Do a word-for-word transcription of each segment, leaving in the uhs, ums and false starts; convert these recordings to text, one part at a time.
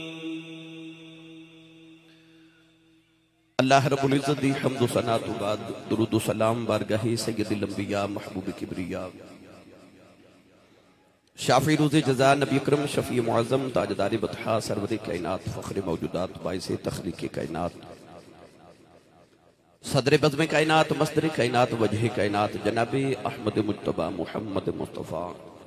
اللہ رب العزت دی حمد و ثنا تو بعد درود و سلام بارگاہ سید الانبیاء محبوب کبریا شافی روز جزا نبی اکرم شفیع معظم تاجدار بطحا سرور کائنات فخر موجودات باعث تخلیق کائنات صدر بزم کائنات مصدر کائنات وجہ کائنات جناب احمد مجتبی محمد مصطفیٰ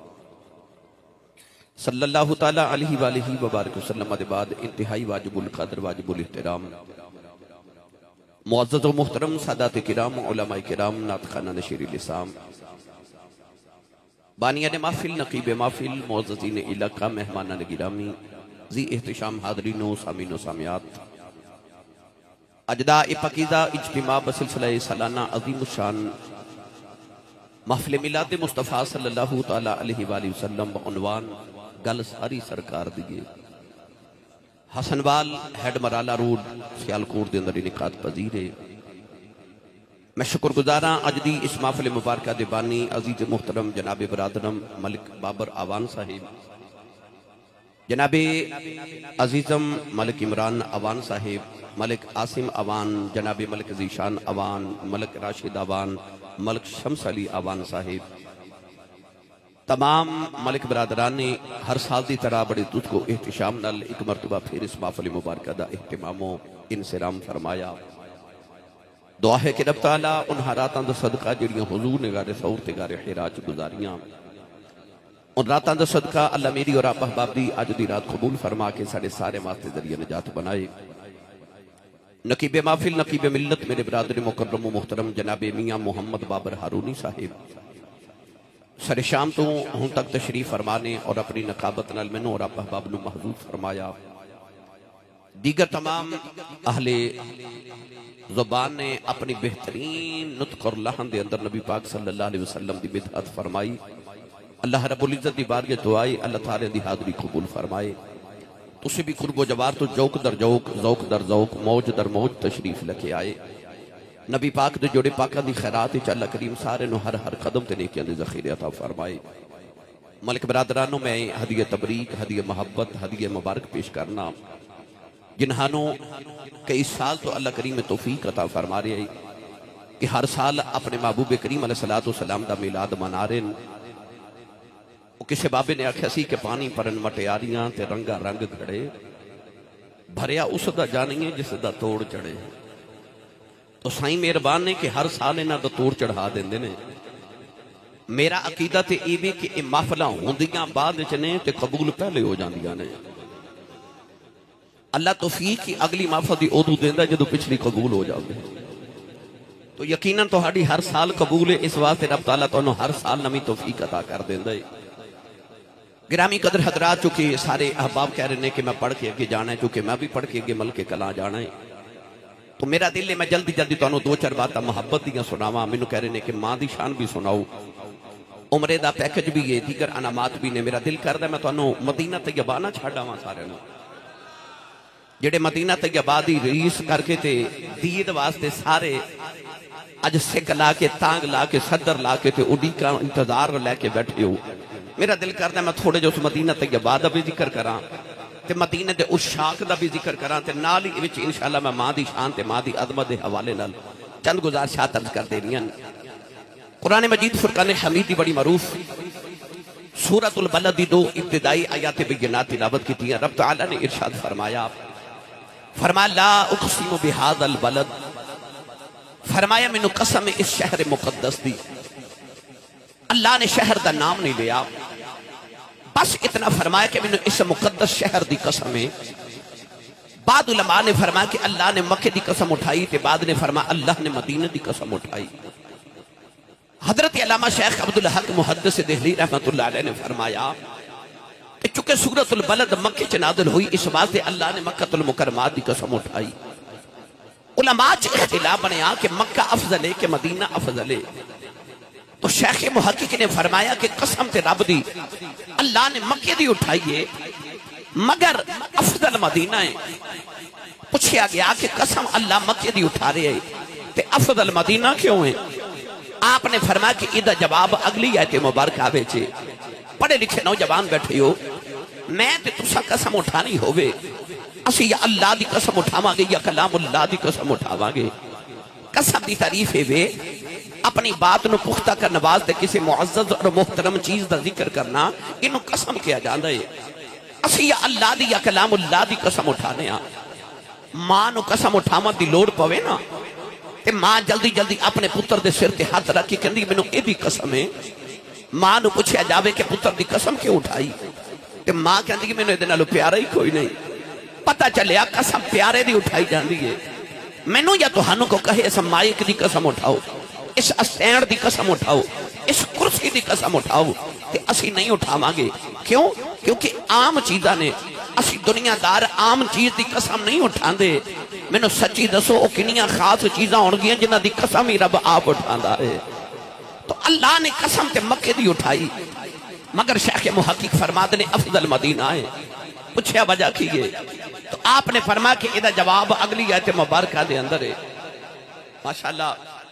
صلی اللہ تعالیٰ علیہ وآلہ وبارک وسلم دے بعد انتہائی واجب القدر واجب الاحترام معزز و محترم سادات کرام علماء کرام ناطقان نشیر لسام بانیان محفل نقیب محفل معززین علاقہ مہمانان گرامی ذی احتشام حاضرین و سامین و سامیات اجداء پاکیزہ اجتماع بسلسلہ سالانہ عظیم الشان محفل میلاد مصطفیٰ صلی اللہ تعالیٰ علیہ وآلہ وسلم بعنوان گل ساری سرکار دیئے حسن وال ہیڈ مرالہ روڈ سیالکوٹ دے اندر انعقاد پذیر ہے۔ میں شکر گزاراں اج دی اس محفل مبارکہ دے بانی عزیز محترم جناب برادرم ملک بابر آوان صاحب، جناب عزیزم ملک عمران آوان صاحب، ملک عاصم آوان، جناب ملک ذیشان آوان، ملک راشد آوان، ملک شمس علی آوان صاحب، تمام ملک برادران نے ہر سال دی طرح بڑے دودھ کو احتشام نل ایک مرتبہ پھر اس محفل مبارکہ دا احتمام و انسرام فرمایا۔ دعا ہے کہ رب تعالیٰ ان حراتان دا صدقہ جڑیاں حضور نگار سور تگار حراج گزاریاں، ان راتان دا صدقہ اللہ میری اور آپ احباب دی آج دی رات قبول فرما کے سارے سارے واسطے ذریعہ نجات بنائے۔ نقیب محفل نقیب ملت میرے برادر مکرم و محترم جناب میاں محمد بابر ہارونی صاحب سر شام تو ہوں تک تشریف فرمانے اور اپنی نقابت نال منو اور آپ احباب نو محبوب فرمایا۔ دیگر تمام اہل زبان نے اپنی بہترین نطق اور لحن دے اندر نبی پاک صلی اللہ علیہ وسلم دی بدعت فرمائی۔ اللہ رب العزت دی بارگاہ دعائی اللہ تعالی دی حاضری قبول فرمائے۔ اسے بھی قرب و جوار تو جوک در جوک ذوق در ذوق موج در موج تشریف لکے آئے۔ نبی پاک دے جوڑے پاکہ دی خیرات اچھا اللہ کریم سارے نو ہر ہر قدم تے نیکیاں دے ذخیرے عطا فرمائے۔ ملک برادرانوں میں ہدیہ تبریک، ہدیہ محبت، ہدیہ مبارک پیش کرنا جنہانوں کئی سال تو اللہ کریم توفیق عطا فرما رہے ہیں کہ ہر سال اپنے محبوب کریم علیہ السلام دا میلاد منا رہے ہیں۔ وہ کسی بابے نے آکھا سی کہ پانی پرن مٹیاریاں تے رنگا رنگ کھڑے بھریا اس دا جانیں جس دا توڑ چڑھے۔ تو سائیں مہربان نے کہ ہر سال انہاں دا توڑ چڑھا دیں دینے۔ میرا عقیدہ تے ای بھی کہ یہ محفلہ ہوندیاں بعد چنے تے قبول پہلے ہو جاندیاں نے۔ اللہ توفیق کی اگلی محفل دی عدو دیندہ جدو پچھلی قبول ہو جاؤ گے تو یقیناً تو ہاڑی ہر سال قبول ہے۔ اس واسطے رب تعالیٰ تو انہوں ہر سال نمی توفیق عطا کر دیندہ ہے۔ گرامی قدر حضرات چونکہ سارے احباب کہہ رہے ہیں کہ میں پڑھ کے اگے جانا ہے، چونکہ میں بھی پڑھ کے اگے ملک کلاں جانا ہے، تو میرا دل ہے میں جلدی جلدی تو انہوں دو چار باتاں محبت دیاں سناواں۔ میں نو کہہ رہے ہیں کہ ماں دی شان بھی سناؤ، عمرے دا پیکج بھی ہے، دیگر انعامات بھی نے۔ میرا دل کر دا میں تو انہوں مدینہ طیبہ چھاڑا وہاں سارے نو جڑے مدینہ طیبہ دی ریس کر کے تے دید واسطے سارے اج سکھ لا کے تانگ لا کے صدر لا کے تے اڈی کا انتظار لے کے بیٹھے ہو۔ میرا دل کرتا ہے میں تھوڑے جو اس مدینہ طیبہ دا بھی ذکر کراں تے مدینہ دے اس شاک دا بھی ذکر کراں تے نالی وچ انشاءاللہ میں ماں دی شان تے ماں دی عظمت دے حوالے نال چند گزارشات عرض کر دینیاں۔ قرآن مجید فرقان حمید دی بڑی معروف سورۃ البلد دی دو ابتدائی آیات بینات تلاوت کی تھی۔ رب تعالیٰ نے ارشاد فرمایا فرمایا لا اقسم بہذا البلد، فرمایا میں نے قسم اس شہر مقدس دی۔ اللہ نے شہر دا نام نہیں لیا، بس اتنا فرمایا کہ میں نے اس مقدس شہر دی قسم ہے۔ بعد علماء نے فرمایا کہ اللہ نے مکہ دی قسم اٹھائی تے بعد نے فرمایا اللہ نے مدینہ دی قسم اٹھائی۔ حضرت علامہ شیخ عبدالحق محدث دہلی رحمت اللہ علیہ نے فرمایا کہ چونکہ سورۃ البلد مکہ چ نازل ہوئی اس واسطے اللہ نے مکہ المکرمات دی قسم اٹھائی۔ علماء چ اختلاف بنیا کہ مکہ افضل ہے کہ مدینہ افضل ہے، تو شیخ محقق نے فرمایا کہ قسم تے رب دی اللہ نے مکہ دی اٹھائی ہے مگر افضل مدینہ ہے۔ پوچھیا گیا کہ قسم اللہ مکہ دی اٹھا رہے ہے تے افضل مدینہ کیوں ہے؟ آپ نے فرمایا کہ ادھا جواب اگلی آیت مبارکہ بیچے۔ پڑھے لکھے نوجوان بیٹھے ہو، میں تے تسا قسم اٹھانی ہوئے اسی یا اللہ دی قسم اٹھاواں گے یا کلام اللہ دی قسم اٹھاواں گے. قسم دی تعریف ہے وے اپنی بات نو پختہ کر نواز دے کسی معزز اور محترم چیز دا ذکر کرنا انہوں قسم کیا جاندہ ہے. اسی یا اللہ دی یا کلام اللہ دی قسم اٹھانے ہاں. ماں نو قسم اٹھاواں دی لوڑ پوے نا تے ماں جلدی جلدی اپنے پتر دے سر تے ہاتھ رکھی کہندی مینوں اے بھی قسم ہے. ماں نو پوچھیا جاوے کہ پتر دی قسم کیوں اٹھائی تے ماں کہندی کہ مینوں اے دے نالوں پیارا ہی کوئی نہیں. پتہ چلیا قسم پیارے دی اٹھائی جاندی ہے. مینوں یا تہانوں کو کہے اس مائک دی قسم اٹھاؤ, اس اسٹینڈ دی قسم اٹھاؤ, اس کرسی دی قسم اٹھاؤ تے اسی نہیں اٹھاواں گے. کیوں؟ کیونکہ عام چیزاں نے اسی دنیا دار عام چیز دی قسم نہیں اٹھان دے. میں نے سچی دسو او کنیاں خاص چیزاں ہون گیاں جنہ دی قسم ہی رب آپ اٹھاندا ہے. تو اللہ نے قسم تے مکے دی اٹھائی مگر شیخ محقق فرماد نے افضل مدینہ ہے. پوچھیا وجہ کی ہے تو آپ نے فرمایا کہ ادھا جواب اگلی آیت مبارکہ دے اندر ہے. ماشاءاللہ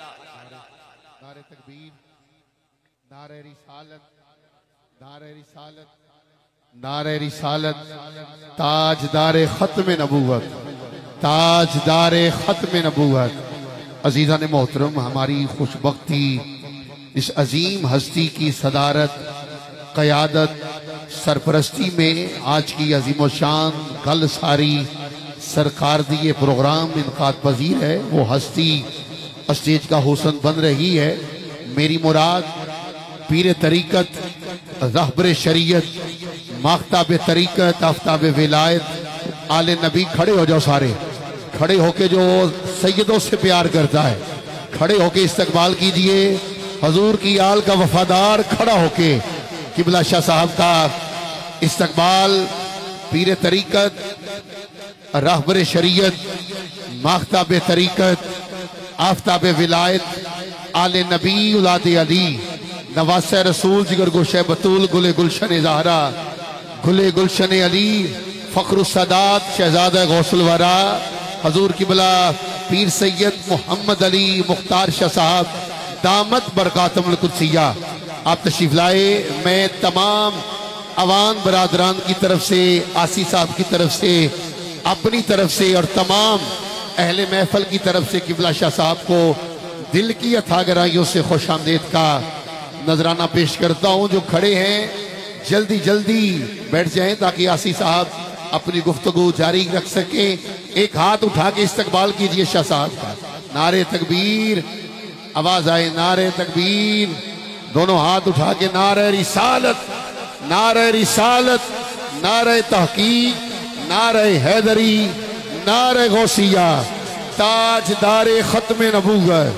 نعرہ تکبیر, نعرہ رسالت, نعرہ رسالت, نعرہ رسالت, تاجدار ختم نبوت, تاجدار ختم نبوت. عزیزان محترم, ہماری خوشبختی اس عظیم ہستی کی صدارت, قیادت, سرپرستی میں آج کی عظیم و شان گل ساری سرکار دی یہ پروگرام انعقاد پذیر ہے. وہ ہستی اسٹیج کا حسن بن رہی ہے. میری مراد پیر طریقت, رہبر شریعت, ماختاب طریقت, آفتاب ولایت, آل نبی. کھڑے ہو جاؤ سارے, کھڑے ہو کے جو سیدوں سے پیار کرتا ہے کھڑے ہو کے استقبال کیجئے. حضور کی آل کا وفادار کھڑا ہو کے قبلہ شاہ صاحب کا استقبال. پیر طریقت, رہبر شریعت, ماختاب طریقت, آفتاب ولایت, آل نبی, اولاد علی, نواسہ رسول, جگر گوشہ بطول, گلے گلشن زہرا, گلے گلشن علی, فخر السادات, شہزادہ غوث الورا, حضور قبلہ پیر سید محمد علی مختار شاہ صاحب دامت برکاتم القدسیہ. آپ تشریف لائے. میں تمام عوام برادران کی طرف سے, آسی صاحب کی طرف سے, اپنی طرف سے اور تمام اہل محفل کی طرف سے قبلہ شاہ صاحب کو دل کی اتھا گرائیوں سے خوش آمدید کا نذرانہ پیش کرتا ہوں. جو کھڑے ہیں جلدی جلدی بیٹھ جائیں تاکہ آسی صاحب اپنی گفتگو جاری رکھ سکیں. ایک ہاتھ اٹھا کے استقبال کیجئے شاہ صاحب کا. نعرہ تکبیر, آواز آئے نعرہ تکبیر. دونوں ہاتھ اٹھا کے نعرہ رسالت, نعرہ رسالت, نعرہ تحقیق, نعرہ حیدری, نعرہ غوثیہ, تاجدار ختم نبوت.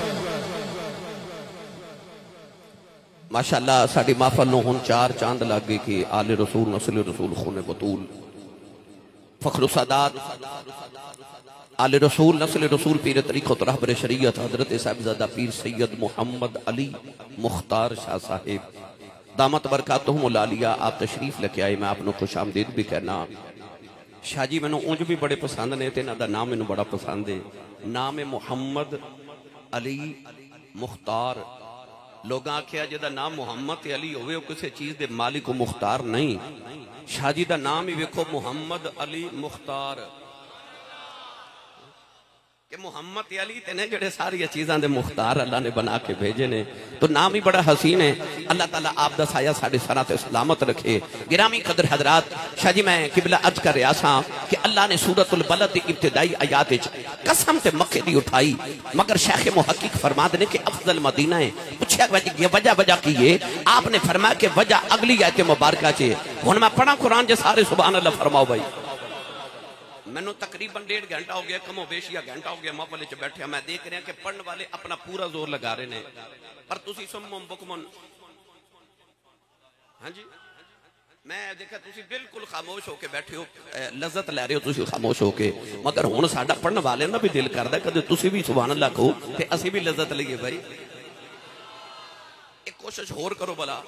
ماشاءاللہ ساڑی محفل نو ہن چار چاند لگ گئے کہ آل رسول, نسل رسول, خون بطول, فخر السادات, آل رسول, نسل رسول, پیر طریقت, رہبر شریعت, حضرت صاحبزادہ پیر سید محمد علی مختار شاہ صاحب دامت برکاتہم العالیہ. آپ تشریف لے کے آئے. میں آپ نے خوش آمدید بھی کہنا. شاہ جی میں نے اونج بھی بڑے پسند نے تھے, نہ دا نام میں نے بڑا پسند ہے. نام محمد علی مختار. لوگاں کیا جدا نام محمد علی ہوئے وہ کسی چیز دے مالک و مختار نہیں. شاہ جی دا نام ہی ویکھو محمد علی مختار, کہ محمد علی تے نے جڑے ساری چیزاں دے مختار اللہ نے بنا کے بھیجے نے. تو نام ہی بڑا حسین ہے. اللہ تعالیٰ آپ دا سایہ ساڑھے سرہ تے سلامت رکھے. گرامی قدر حضرات, شاہ جی میں قبلہ عرض کر رہا ساں کہ اللہ نے سورۃ البلد دی ابتدائی آیات وچ قسم تے مکے دی اٹھائی مگر شیخ محقق فرماد نے کہ افضل مدینہ ہے. پوچھا وجہ وجہ کی ہے, آپ نے فرمایا کہ وجہ اگلی آیت مبارکہ چے. ہن میں پڑھا قرآن جے سارے سبحان اللہ فرماؤ بھائی. میں نے تقریباً ڈیڑھ گھنٹہ ہو گیا, کم و بیش یا گھنٹہ ہو گیا محفل وچ بیٹھے. میں دیکھ رہے ہیں کہ پڑھن والے اپنا پورا زور لگا رہے ہیں پر تسی سمم بکمن. ہاں جی میں دیکھا تسی بالکل خاموش ہو کے بیٹھے ہو, لذت لے رہے ہو تسی خاموش ہو کے. مگر ہن ساڈا پڑھن والے نا بھی دل کردا کدے تسی بھی سبحان اللہ کہو تے اسی بھی لذت لئیے بھائی. ایک کوشش ہور کرو بلا,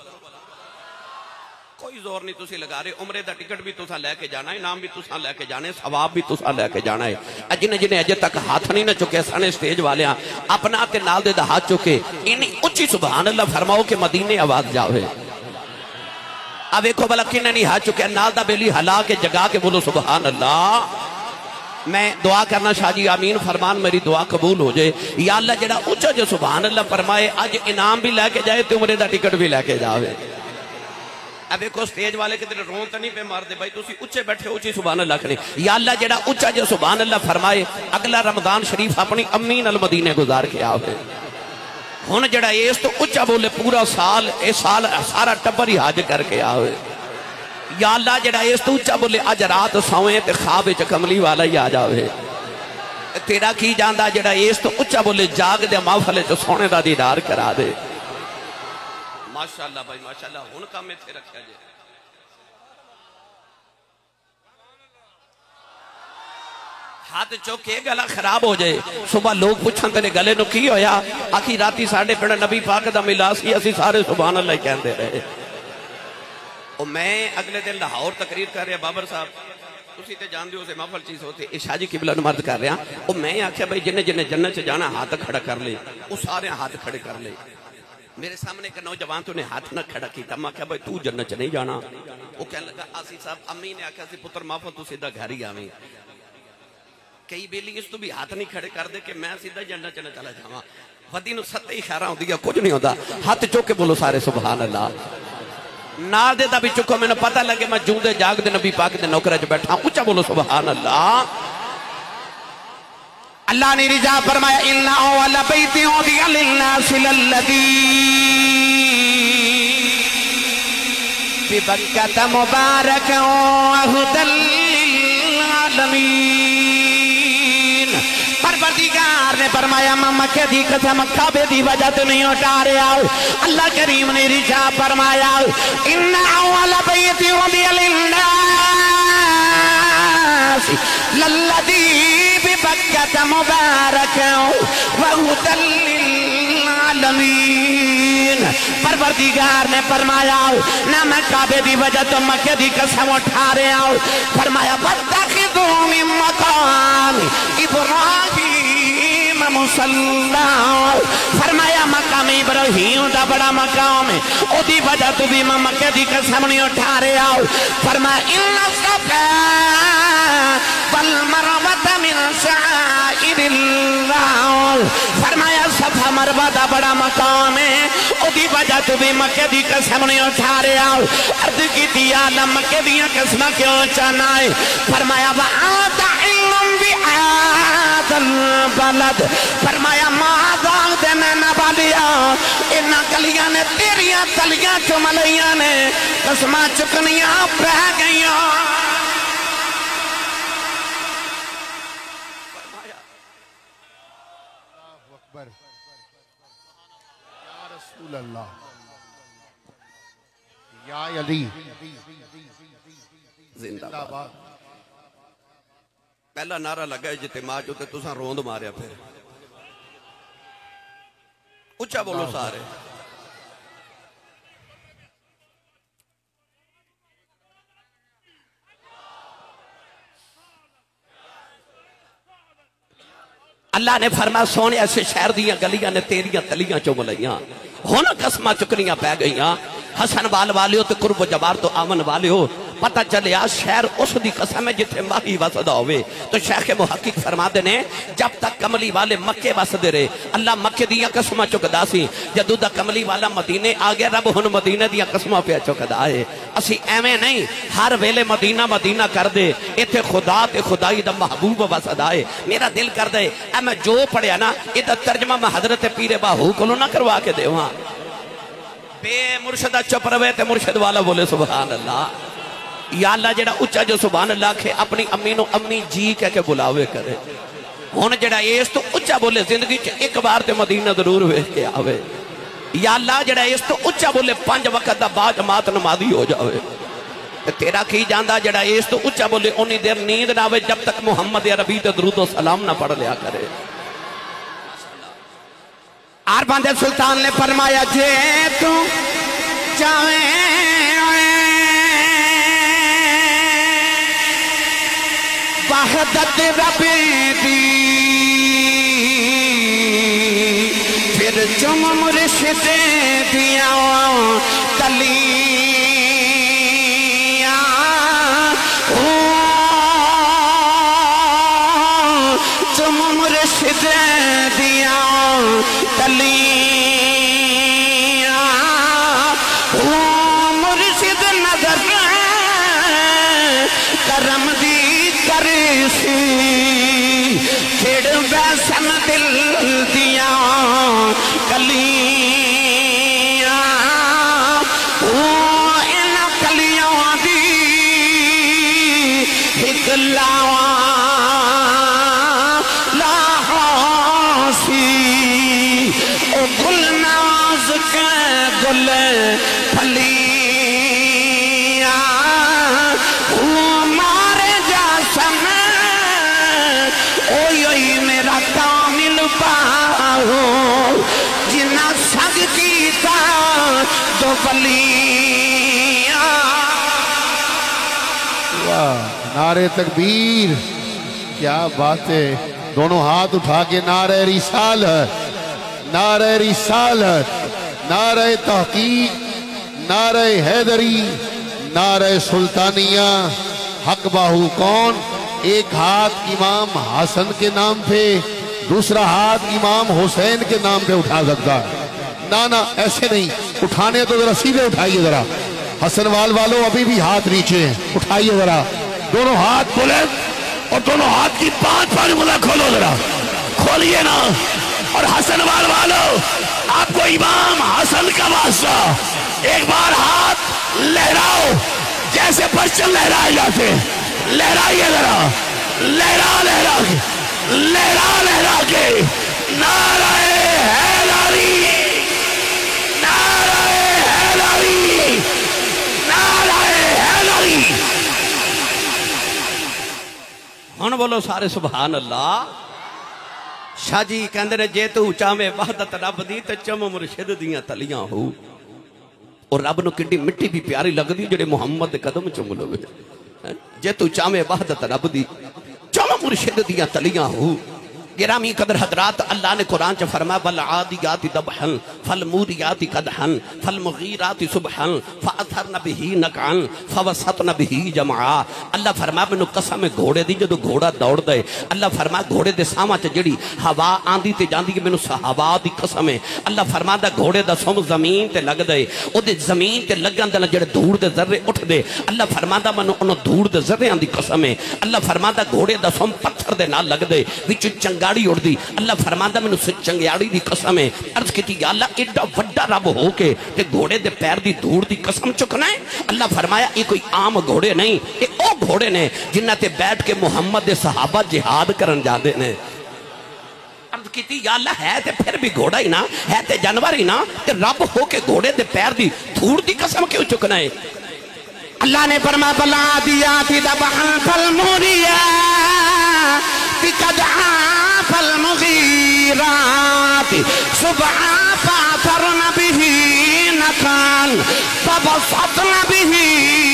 کوئی زور نہیں تسی لگا رہے. عمرے دا ٹکٹ بھی تساں لے کے جانا ہے, نام بھی تساں لے کے جانا ہے, ثواب بھی تساں لے کے جانا ہے. جن جنہیں اجے تک ہاتھ نہیں نہ چکے سانے سٹیج والے ہیں اپنا تے نال دے دا ہاتھ چکے انہی اچھی سبحان اللہ فرماؤ کہ مدینے آواز جاؤ ہے. اب ایک بلا کنہ نہیں ہاتھ چکے نال دا بیلی ہلا کے جگا کے بولو سبحان اللہ. میں دعا کرنا شاہ جی آمین فرمان میری دعا قبول ہو جائے. یا اللہ جڑا اچھا جو سبحان اللہ فرمائے اج انعام بھی لے کے جائے تو عمرے دا ٹکٹ بھی لے کے جاوے. اب ایک سٹیج والے کے دل رون تو نہیں پہ مار دے بھائی تسی اچھے بیٹھے اچھی سبحان اللہ کریں. یا اللہ جڑا اچھا جو سبحان اللہ فرمائے اگلا رمضان شریف اپنی امین المدینے گزار کے آوے. ہن جڑا اس تو اچھا بولے پورا سال اے سال سارا ٹبر ہی حج کر کے آوے. یا اللہ جڑا اس تو اچھا بولے اج رات سوئیں تے خواب وچ کملی والا ہی آ جاوے. تیرا کی جاندا جڑا اس تو اچھا بولے جاگ دے محفل چ سونے دا دیدار کرا دے. ماشاءاللہ بھائی ماشاءاللہ ہن کام میں تھے رکھیا جے. ہاتھ چوکے گلا خراب ہو جائے. صبح لوگ پوچھن تے گلے نو کی ہویا آخی راتی ساڑھے پڑھا نبی پاک دا ملا سی اسی سارے سبحان اللہ کہندے رہے. اور میں اگلے دن لاہور تقریر کر رہا بابر صاحب تسی تے جان دیو سے محفل چیز ہوتے شاہ جی قبلہ نمرد کر رہا. اور میں آکھیا بھائی جنہیں جنہیں جنت سے جانا ہاتھ کھڑا کر لے وہ سارے ہاتھ کھڑے کر لے. میرے سامنے ایک نوجوان تو نے ہاتھ نہ کھڑا کیتا. میں کہا بھائی تو جنت سے نہیں جانا. وہ کہنے لگا آسی صاحب امی نے آکھیا سی پتر محفل تو سیدھا گھر ہی آویں. کئی بیلی اس تو بھی ہاتھ نہیں کھڑے کر دے کہ میں سیدھا جنت چلا چلا جاواں. ودی نو ستے اشارہ ہوں دیا کچھ نہیں ہوتا. ہاتھ چوک کے بولو سارے سبحان اللہ. نال دے دا بھی چکو میں نے پتہ لگے میں جوں دے جاگ دے نبی پاک دے نوکرہ جو بیٹھا اچھا بولو سبحان اللہ. اللہ نے رجا فرمایا اِنَّ أَوَّلَ بَيْتٍ وُضِعَ لِلنَّاسِ لَلَّذِي بِبَكَّةَ مُبَارَكًا وَهُدًى لِّلْعَالَمِينَ. پروردگار نے فرمایا میں مکہ دی قسم کعبے دی وجہ تو نہیں اٹھا رہا. اللہ کریم نے رجا فرمایا اِنَّ أَوَّلَ بَيْتٍ وُضِعَ لِلنَّاسِ لَلَّذِي بِبَكَّةَ مُبَارَكًا وَهُدًى لِّلْعَالَمِينَ. پروردگار نے فرمایا نہ میں کعبے دی وجہ تو مکہ دی قسم اٹھا رہا ہوں. فرمایا وَاتَّخِذُوا مِن مَّقَامِ إِبْرَاهِيمَ مُصَلًّى. فرمایا مقام ابراہیم دا بڑا مقام ہے او دی وجہ تو بھی میں مکہ دی قسم نہیں اٹھا رہا ہوں. فرمایا اِنَّ الصَّفَا وَالْمَرْوَةَ مِن شَعَائِرِ اللَّهِ. فرمایا صفا مروہ دا بڑا مقام ہے او دی وجہ تو بھی مکہ دی قسم نہیں اٹھا رہا ہوں. عرض کی دیا لم مکہ دیا قسم کیوں چانا ہے. فرمایا وَآتَ عِلْمٌ بِعَادَ الْبَلَدِ. فرمایا ماذا دینا نبالیا انہا گلیاں نے تیریاں تلیاں چملیاں نے قسمہ چکنیاں پہ گئیاں. یا رسول اللہ یا علی زندہ باد. پہلا نعرہ لگا ہے اجتماع جو تے تساں روند ماریا پھر اچھا بولو سارے. اللہ نے فرمایا سونے ایسے شہر دیاں گلیاں نے تیریاں تلیاں چو ملیاں ہونا قسمہ چکنیاں پہ گئیاں. حسن بال والے ہو تو قرب و جبار تو آمن والے ہو. پتہ چلے آج شہر اس دی قسم ہے جتھے ماہی وسدہ ہوئے. تو شیخ محقق فرما دینے جب تک کملی والے مکے وسدے رہے اللہ مکے دیا قسمہ چکدا سی. جدو دا کملی والا مدینے آگے رب ہن مدینے دیا قسمہ پہ چکدا ہے. اسی ایمیں نہیں ہر ویلے مدینہ مدینہ کر دے ایتھے خدا تے خدائی دا محبوب وسدہ ہے. میرا دل کر دے اے میں جو پڑھیا نا ادھا ترجمہ میں حضرت پیر باہو کلو نہ کروا کے دے وہاں بے مرشدہ چپ روے تے مرشد والا بولے سبحان اللہ. یا اللہ جڑا اچھا جو سبحان اللہ کھے اپنی امینو امی جی کہہ کے بلاوے کرے. ہون جڑا اس تو اچھا بولے زندگی چ ایک بار تے مدینہ ضرور ہوئے کے آوے. یا اللہ جڑا اس تو اچھا بولے پانچ وقت دا با جماعت نمازی ہو جاوے. تیرا کی جاندہ جڑا اس تو اچھا بولے انہی دیر نیند نہ آوے جب تک محمد عربی تے درود و سلام نہ پڑھ لیا کرے. عربان دے سلطان نے فرمایا جے تو جائیں وحدت رب دی پھر چم مرشد دیا تلی چم مرشد دیا تلیاں وہ مرشد نظر کرم دی کرسی چھڑ بیسن دل دیا کلیاں وہ ان کلیاں دی ایک لاواں لاحاسی او گل ناز کے گل پھلیاں وہ مارے جاسم اوئی اوئی میرا کامل پاہو جنہ سگ کیتا دو ولیاں واہ نعرہ تکبیر کیا بات ہے دونوں ہاتھ اٹھا کے نعرہ رسالت نعرہ رسالت نعرہ تحقیق نعرہ حیدری نعرہ سلطانیہ حق باہو کون ایک ہاتھ امام حسن کے نام پہ دوسرا ہاتھ امام حسین کے نام پہ اٹھا سکتا ہے نا نا ایسے نہیں اٹھانے تو ذرا سیدھے اٹھائیے ذرا حسن وال والوں ابھی بھی ہاتھ نیچے ہیں اٹھائیے ذرا دونوں ہاتھ بلند اور دونوں ہاتھ کی پانچ پانچ ملا کھولو ذرا کھولیے نا اور حسن وال والوں آپ کو امام حسن کا واسطہ ایک بار ہاتھ لہراؤ جیسے پرچم لہرائے جاتے لہرائیے ذرا لہرا لہرا کے لہرا لہرا کے نعرہ حیدری نعرہ حیدری نعرہ حیدری ہن بولو سارے سبحان اللہ شاہ جی کہندے نے جے تو چاہے وحدت رب دی تے چم مرشد دیاں تلیاں ہو اور رب نو کڈی مٹی بھی پیاری لگدی جڑے محمد دے قدم چم لوے جے تو چاہے وحدت رب دی چم مرشد دیاں تلیاں ہو گرامی قدر حضرات اللہ نے قرآن چا فرمایا والعادیات ضبحا فالموریات قدحا فالمغیرات صبحا فاثرن بہی نقعا فوسطن بہی جمعا اللہ فرمایا میں نو قسم گھوڑے دی جدو گھوڑا دوڑ دے اللہ فرمایا گھوڑے دے ساما چا جڑی ہوا آندی تے جاندی کہ میں نو ہوا دی قسم ہے اللہ فرمایا دا گھوڑے دا سم زمین تے لگ دے او دے زمین تے لگن دے جڑے دھوڑ دے ذرے اٹھ دے اللہ فرمایا میں نو انو دھوڑ دے ذرے آندی قسم ہے اللہ فرمایا گھوڑے دا سم پتھر دے نال لگ دے وچ چنگا اڑ دی اللہ فرماندا میں نو چنگیاڑی دی قسم ہے عرض کیتی یا اللہ ایڈا وڈا رب ہو کے تے گھوڑے دے پیر دی دھوڑ دی قسم چکنا ہے اللہ فرمایا یہ کوئی عام گھوڑے نہیں یہ او گھوڑے نے جنہ تے بیٹھ کے محمد دے صحابہ جہاد کرن جاندے نے عرض کیتی یا اللہ ہے تے پھر بھی گھوڑا ہی نا ہے تے جانور ہی نا تے رب ہو کے گھوڑے دے پیر دی دھوڑ دی قسم کیوں چکنا ہے اللہ نے فرمایا بلادیات ذبحا فالموریات قدحا فالمغیرات صبحا فاثرن بہی نقعا فوسطن بہی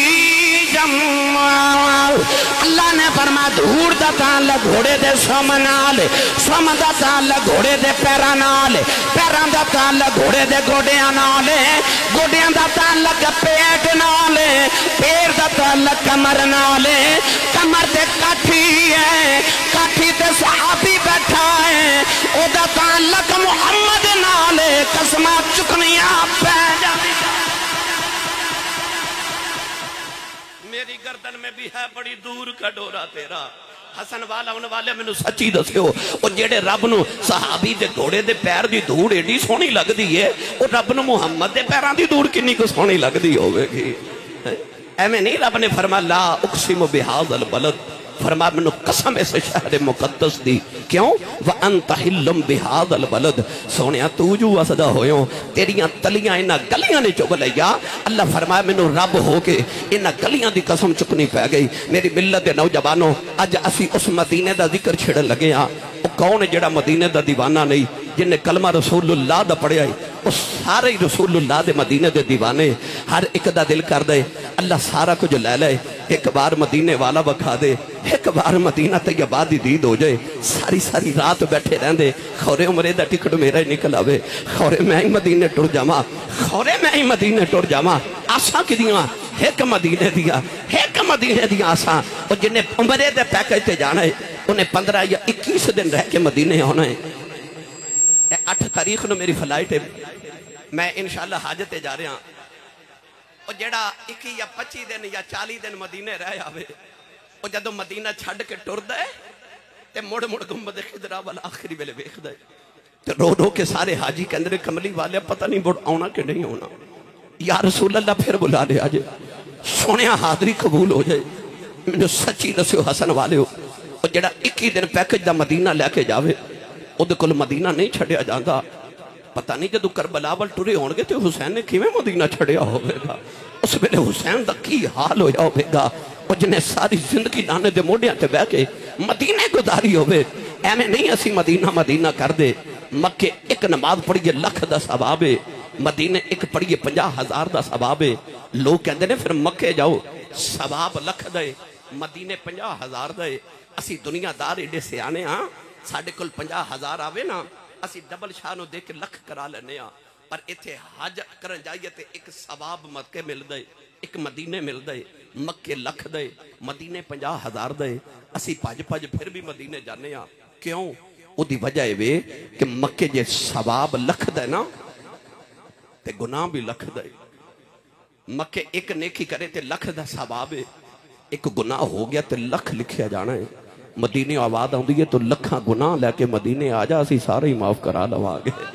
جمعا اللہ نے فرمایا دھوڑ دا تعلق گھوڑے دے سم نال سم دا تعلق گھوڑے دے پیران نال پیران دا تعلق گھوڑے دے گوڑیاں نال گوڑیاں دا تعلق پیٹ نال پیر دا تعلق کمر نال کمر دے کٹھی ہے کٹھی تے صحابی بیٹھا ہے او دا تعلق محمد نال قسمہ چکنیاں پہ جاتی میری گردن میں بھی ہے بڑی دور کا ڈورا تیرا حسن والا ان والے میں نو سچی دسیو او جیڑے رب نو صحابی دے گھوڑے دے پیر دی دھوڑ ایڈی سونی لگ دی ہے او رب نو محمد دے پیران دی دھوڑ کنی کو سونی لگ دی ہوئے گی اے میں نہیں رب نے فرمایا لا اقسم بہذا البلد فرمایا میں نو قسم اس شہر مقدس دی کیوں وَأَنْتَ حِلُّمْ بِهَذَا الْبَلَدِ سونیا تو جو وسدہ ہوئیوں تیریاں تلیاں انہا گلیاں نے چک لیا اللہ فرمایا میں نو رب ہو کے انہا گلیاں دی قسم چکنی پہ گئی میری ملت نوجوانوں اج اسی اس مدینے دا ذکر چھڑ لگے ہاں وہ کون ہے جڑا مدینے دا دیوانہ نہیں جن نے کلمہ رسول اللہ دا پڑھے آئی اس سارے رسول اللہ دے مدینے دے دیوانے ہر ایک دا دل کر دے اللہ سارا کچھ لے لے ایک بار مدینے والا بکھا دے ایک بار مدینہ طیبہ دی دید ہو جائے ساری ساری رات بیٹھے رہن دے خورے عمرے دا ٹکٹ میرا ہی نکل آوے خورے میں ہی مدینے ٹر جاما خورے میں ہی مدینے ٹر جاما آساں کی دیاں ایک مدینے دیا ایک مدینے دیا آساں اور جنہیں عمرے دے پیکج تے جانا ہے انہیں پندرہ یا اکیس دن رہ کے مدینے ہونا ہے. اٹھ تاریخ نو میری فلائٹ ہے, میں انشاءاللہ حاجت جا رہا ہوں. اور جڑا اکی یا پچی دن یا چالی دن مدینے رہ آوے, اور جدو مدینہ چھڑ کے ٹر دے تے مڑ مڑ گنبد خضرا والا آخری ویلے ویکھ دے تے رو رو کے سارے حاجی کے اندر کملی والے پتہ نہیں بڑھ آنا کہ نہیں ہونا. یا رسول اللہ پھر بلا لے آجے, سونیا حاضری قبول ہو جائے. میں سچی دسیو حسن والے ہو, اور جڑا اکی دن پیکج دا مدینہ لے کے جاوے او دے کل مدینہ نہیں چھڑیا جاندا. پتہ نہیں جدو کربلا ول ٹرے ہون گے تے حسین نے کیویں مدینہ چھڑیا ہوئے گا. اس ویلے حسین دا کی حال ہویا ہوئے گا, اور جنہیں ساری زندگی لانے دے موڑیاں تے بہ کے مدینے گزاری ہوئے. ایویں نہیں اسی مدینہ مدینہ کر دے. مکے ایک نماز پڑھیے لکھ دا ثواب ہے, مدینے ایک پڑھیے پنجا ہزار دا ثواب ہے. لوگ کہندے نے پھر مکے جاؤ ثواب لکھ دے مدینے پنجا ہزار دے. اسی دنیا دار ایڈے سے آنے ہاں, ساڑھے کل پنجا ہزار آوے نا, اسی ڈبل شاہ نو دے کے لکھ کرا لینے ہاں. پر ایتھے حج کرن جائیے تے ایک ثواب مکے مل دے, ایک مدینے مل دے. مکے لکھ دے مدینے پنجا ہزار دے. اسی پاج پاج پھر بھی مدینے جانے ہاں. کیوں؟ او دی وجہ ہے کہ مکے جے ثواب لکھ دے نا تے گناہ بھی لکھ دے. مکے ایک نیکی کرے تے لکھ دا ثواب ہے, ایک گناہ ہو گیا تے لکھ لکھیا جانا ہے. مدینے آواز آن دیئے تو لکھاں گناہ لے کے مدینے آجا اسی سارے ہی معاف کرا لوا گئے.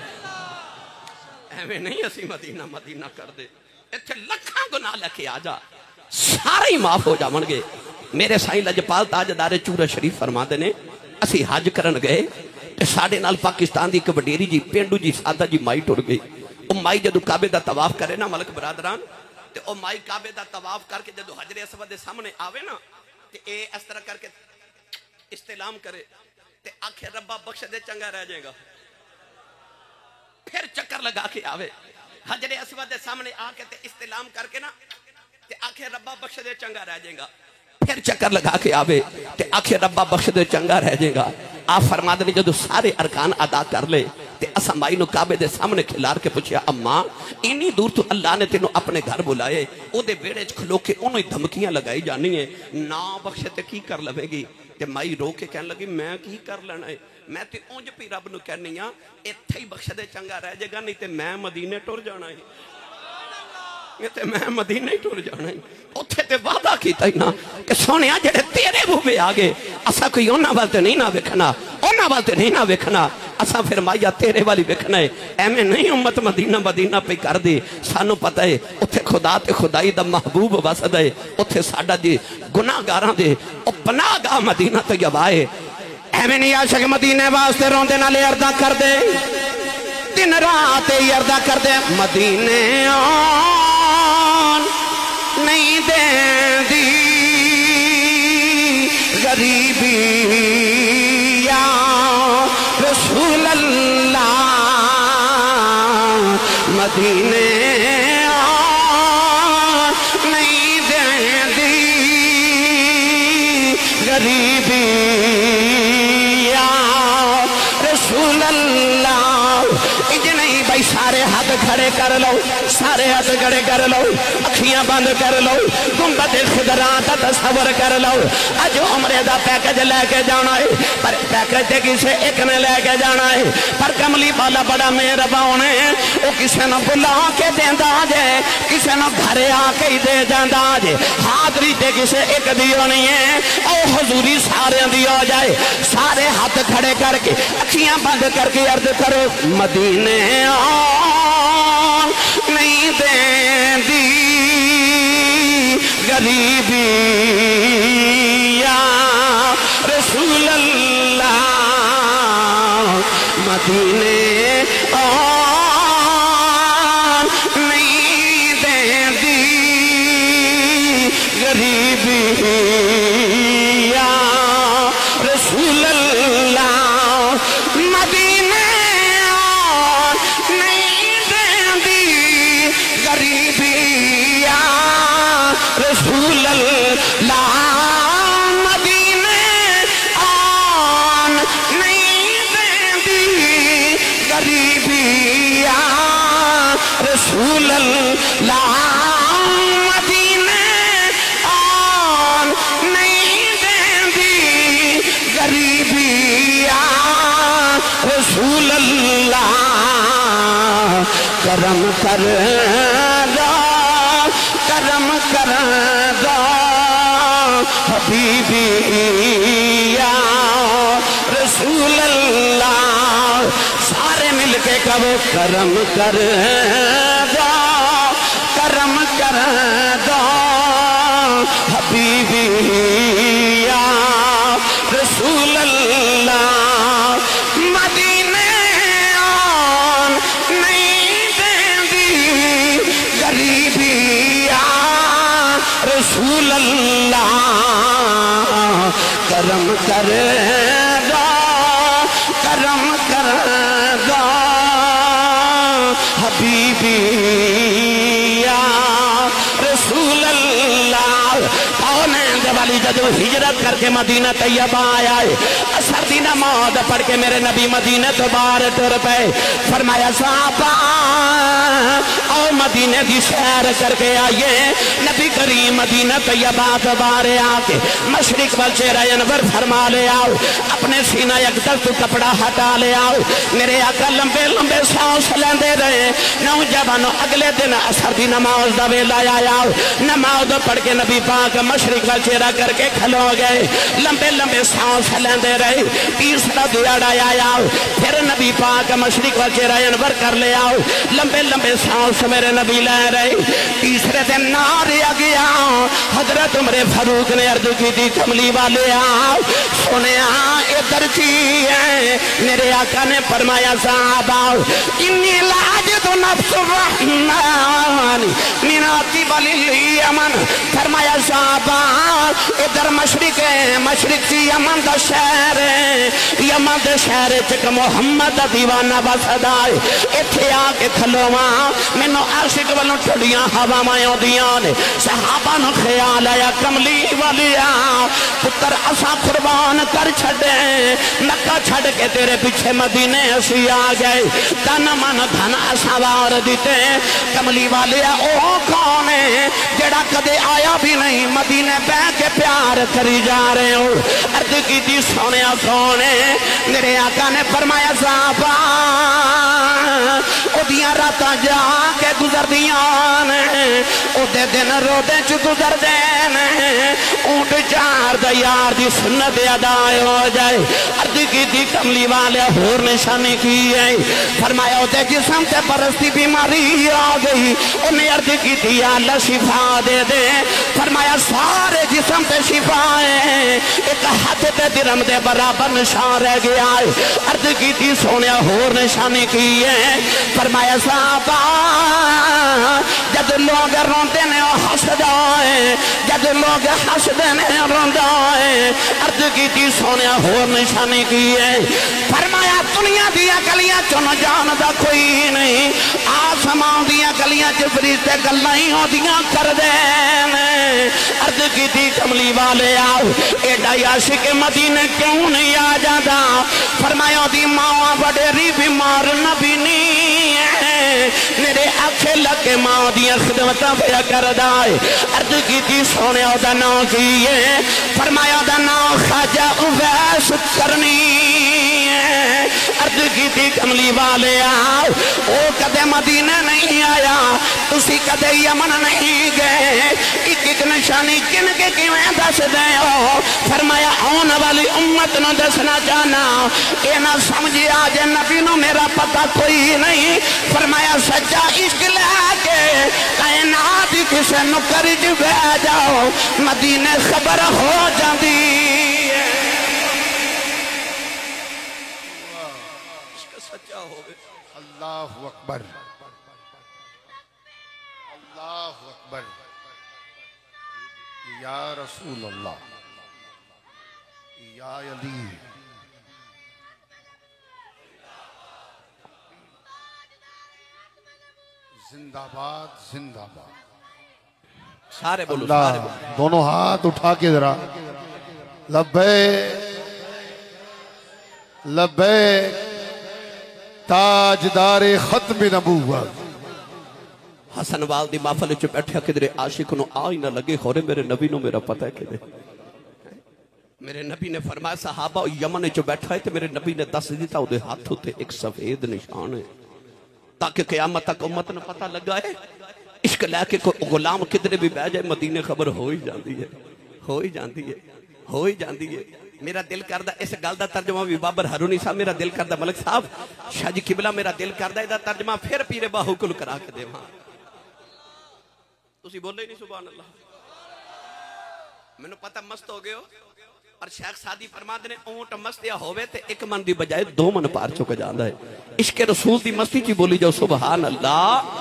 ایویں نہیں اسی مدینہ مدینہ کر دے, ایتھے لکھاں گناہ لے کے آجا سارے ہی معاف ہو جاون گے. میرے سائیں لجپال تاجدار چورہ شریف فرما دے نے, اسی حج کرن گئے تے ساڑھے نال پاکستان دی ایک وڈیری جی پینڈو جی سادہ جی مائی ٹر گئی. او مائی جدو کعبے دا طواف کرے نا ملک برادران, تے او مائی کعبے دا طواف کر کے جدو حجر اسود دے سامنے آوے نا تے اے اس طرح کر کے استعلام کرے تے آنکھیں ربا بخش دے چنگا رہ جائے گا. پھر چکر لگا کے آوے حجر اسود دے سامنے آ کے تے استعلام کر کے نا تے آنکھیں ربا بخش دے چنگا رہ جائے گا. پھر چکر لگا کے آوے تے آنکھیں ربا بخش دے چنگا رہ جائے گا. آپ فرما دے جدو سارے ارکان ادا کر لے تے اسا مائی نو کعبے دے سامنے کھلار کے پوچھیا, اماں اینی دور تو اللہ نے تینوں اپنے گھر بلائے, او دے بیڑے چ کھلو کے انہوں ہی دھمکیاں لگائی جانی ہیں, نا بخشے تے کی کر لوے گی. تے مائی رو کے کہنے لگی میں کی کر لینا ہے, میں تے اونج پی رب نو کہنی ہاں ایتھے ہی بخش دے چنگا رہ جائے گا, نہیں تے میں مدینے ٹر جانا ہے. تے میں مدینے ٹر جانا ہے. اتھے تے وعدہ کیتا ہی نا کہ سونیا جڑے تیرے بوبے آگے اسا کوئی اونا والتے نہیں نہ وکھنا, اونا والتے نہیں نہ وکھنا, اسا پھر مائیا تیرے والی وکھنا ہے. ایمیں نہیں امت مدینہ مدینہ پہ کر دی. سانو پتہ ہے اتھے خدا تے خدائی دا محبوب وسد ہے, اتھے ساڑا دی گناہ گاراں دے او پناہ گاہ مدینہ طیب آئے. ایمیں نہیں عاشق مدینے واسطے روندے نالے اردہ کر دے, دن رات ہی اردہ کر دے, مدینے آن نہیں دیں دی غریبی یا رسول اللہ, مدینے آن نہیں دیں دی غریبی یا رسول اللہ. نہیں بھائی سارے ہاتھ کھڑے کر لو, سارے ہاتھ کھڑے کر لو, اکھیاں بند کر لو, گنبد خضرا دا تصور کر لو. اج عمرے دا پیکج لے کے جانا ہے, پر پیکج تے کسے ایک نے لے کے جانا ہے, پر کملی والا بڑا مہربان ہے, او کسے نو بلا کے دیندا جے, کسے نو گھر آ کے دے جاندا جے. حاضری تے کسے ایک دی ہونی ہے, او حضوری سارے دی ہو جائے. سارے ہاتھ کھڑے کر کے اکھیاں بند کر کے عرض کرو, مدینے آن نہیں دیں دی غریبی یا رسول اللہ, مدینے آن نہیں دیں دی غریبی یا رسول اللہ, مدینے غریبی یا رسول اللہ, مدینے آن نہیں دیں دی غریبی یا رسول اللہ, مدینے آن نہیں دیں دی غریبی کرم کر دو کرم کر دو حبیبی یا رسول اللہ سارے مل کے کہو کرم کر دو کرم کر دو حبیبی یا رسول اللہ مدینے آن نہیں دیں دی غریبی یا رسول اللہ کرم کر دو کرم کر دو حبیبی یا رسول اللہ کونین دے والی جب ہجرت کر کے مدینہ طیبہ آیا ہے اثر دی نماز پڑھ کے میرے نبی مدینہ تو باہر ٹر پہ فرمایا صحابہ او مدینہ دی سیر کر کے آئیے نبی کریم مدینہ طیبہ تو باہر آ کے مشرق وال چہرہ انور فرما لے آؤ اپنے سینہ یک دست کپڑا ہٹا لے آؤ میرے آقا لمبے لمبے سانس لیندے رہے نوجوانوں اگلے دن اثر دی نماز دا ویلا آیا نماز پڑھ کے نبی پاک مشرق وال چہرہ کر کے کھلو گئے لمبے لمبے سانس لیندے رہے تیسرا دیاڑا آیا پھر نبی پاک مشرق وال چہرہ انور کر لے آؤ لمبے لمبے سانس میرے نبی لے رہے تیسرے دن نار آ گیا حضرت عمر فاروق نے عرض کی تھی کملی والے آؤ سنے آؤ ادھر کی ہے میرے آقا نے فرمایا صاحب آؤ انی لاجد نفس الرحمن مناتی بلی یمن فرمایا صاحب آؤ ادھر مشرق ہے مشرق سی یمن دا شہر ہے یمن دا شہر چک محمد دا دیوانہ بسدائے اتھے آ کے کھلواں میں نو عاشق والوں ٹھڑیاں ہوا مائیوں دیاں نے صحابہ نو خیال آیا کملی والی آؤ پتر اسا قربان کر چھڑے مکہ چھڑ کے تیرے پیچھے مدینے اسی آ گئے تن من دھن اسا وار دیتے کملی والی او کون ہے جڑا کدے آیا بھی نہیں مدینے بہ کے پیار کری جا رہے ہو عرض کی تھی سونیا کون ہے میرے آقا نے فرمایا صحابہ او دیاں راتاں جا کے گزر دیاں نے او دے دن رو دے چ گزر دین اونٹ چار دا یار دی سنت ادائے ہو جائے عرض کی تھی کملی والے ہور نشانی کی ہے فرمایا او دے جسم تے پرستی بیماری آ گئی انہیں عرض کی تھی یا اللہ شفا دے دے فرمایا سارے جسم تے شفا ہے ایک ہاتھ تے درم دے برابر نشان رہ گیا ہے عرض کی تھی سونے ہور نشانی کی ہے فرمایا صحابہ جد لوگ روندے نے ہس جائے جد لوگ ہس دینے روندائے عرض کی تھی سونے ہور نشانی کی ہے فرمایا دنیا دیا گلیاں چن جان دا کوئی نہیں آسمان دیا گلیاں چ فرشتے گلاں ہی ہوندیاں کر دین عرض کی تھی کملی والے آؤ ایڈا عاشق مدینے کیوں نہیں آ جاتا فرمایا دی ماں وڈیری بیمار نبی نہیں ہے میرے آنکھیں لگے ماں دیا خدمتاں پیا کر دائے عرض کی تھی سونے او دا نام کیے فرمایا دا نام خواجہ اویس کرنی عرض کی تھی کملی والے آؤ او کدے مدینہ نہیں آیا تسی کدے یمن نہیں گئے ایک ایک نشانی کن کے کیویں دس دیں ہو فرمایا آن والی امت نو دسنا جانا اے نہ سمجھے آج نبی نو میرا پتہ کوئی نہیں فرمایا سچا عشق لے کے کائنات کسے نکر جو بے جاؤ مدینے خبر ہو جاندی اللہ اکبر اللہ اکبر یا رسول اللہ یا علی زندہ باد زندہ باد سارے بولو سارے اللہ بولو دونوں ہاتھ اٹھا کے ذرا لبیک لبیک تاجدار ختم نبوت حسن والدی محفل چ بیٹھیا کدھر عاشق نو آ ہی نہ لگے خورے میرے نبی نو میرا پتہ ہے کدھر میرے نبی نے فرمایا صحابہ یمن چ بیٹھا ہے تے میرے نبی نے دس دیتا او دے ہاتھ تے ایک سفید نشان ہے تاکہ قیامت تک امت نے پتہ لگا ہے عشق لے کے کوئی غلام کدھر بھی بہ جائے مدینے خبر ہو ہی جاندی ہے ہو ہی جاندی ہے ہو ہی جاندی ہے میرا دل کردہ اس گل دا ترجمہ بھی بابر ہرونی صاحب میرا دل کردہ ملک صاحب شاہ جی قبلہ میرا دل کردہ دا ترجمہ پھر پیر باہو کل کرا کے دے وہاں تسی بولے ہی نہیں سبحان اللہ میں نے پتہ مست ہو گئے ہو اور شیخ سادی فرماتے نے اونٹ مستیا ہوئے تے ایک من دی بجائے دو من پار چکا جاندہ ہے عشق رسول دی مستی چی بولی جاؤ سبحان اللہ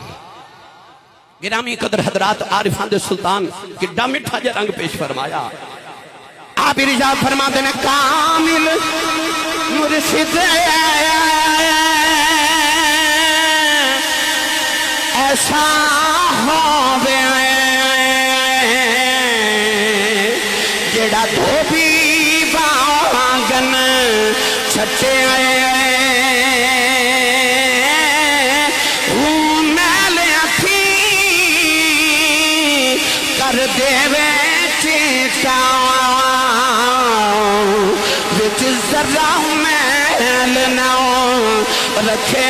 گرامی قدر حضرات عارفان دے سلطان کی ڈامٹھا جا رنگ پیش فرمایا آپ رجا فرماتے نے کامل مرشد ایسا ہوئے جڑا دھوبی باغن چھٹے ہوں میل اٹھی کر دے وے چیتا وچ ذرہ میل نہ رکھے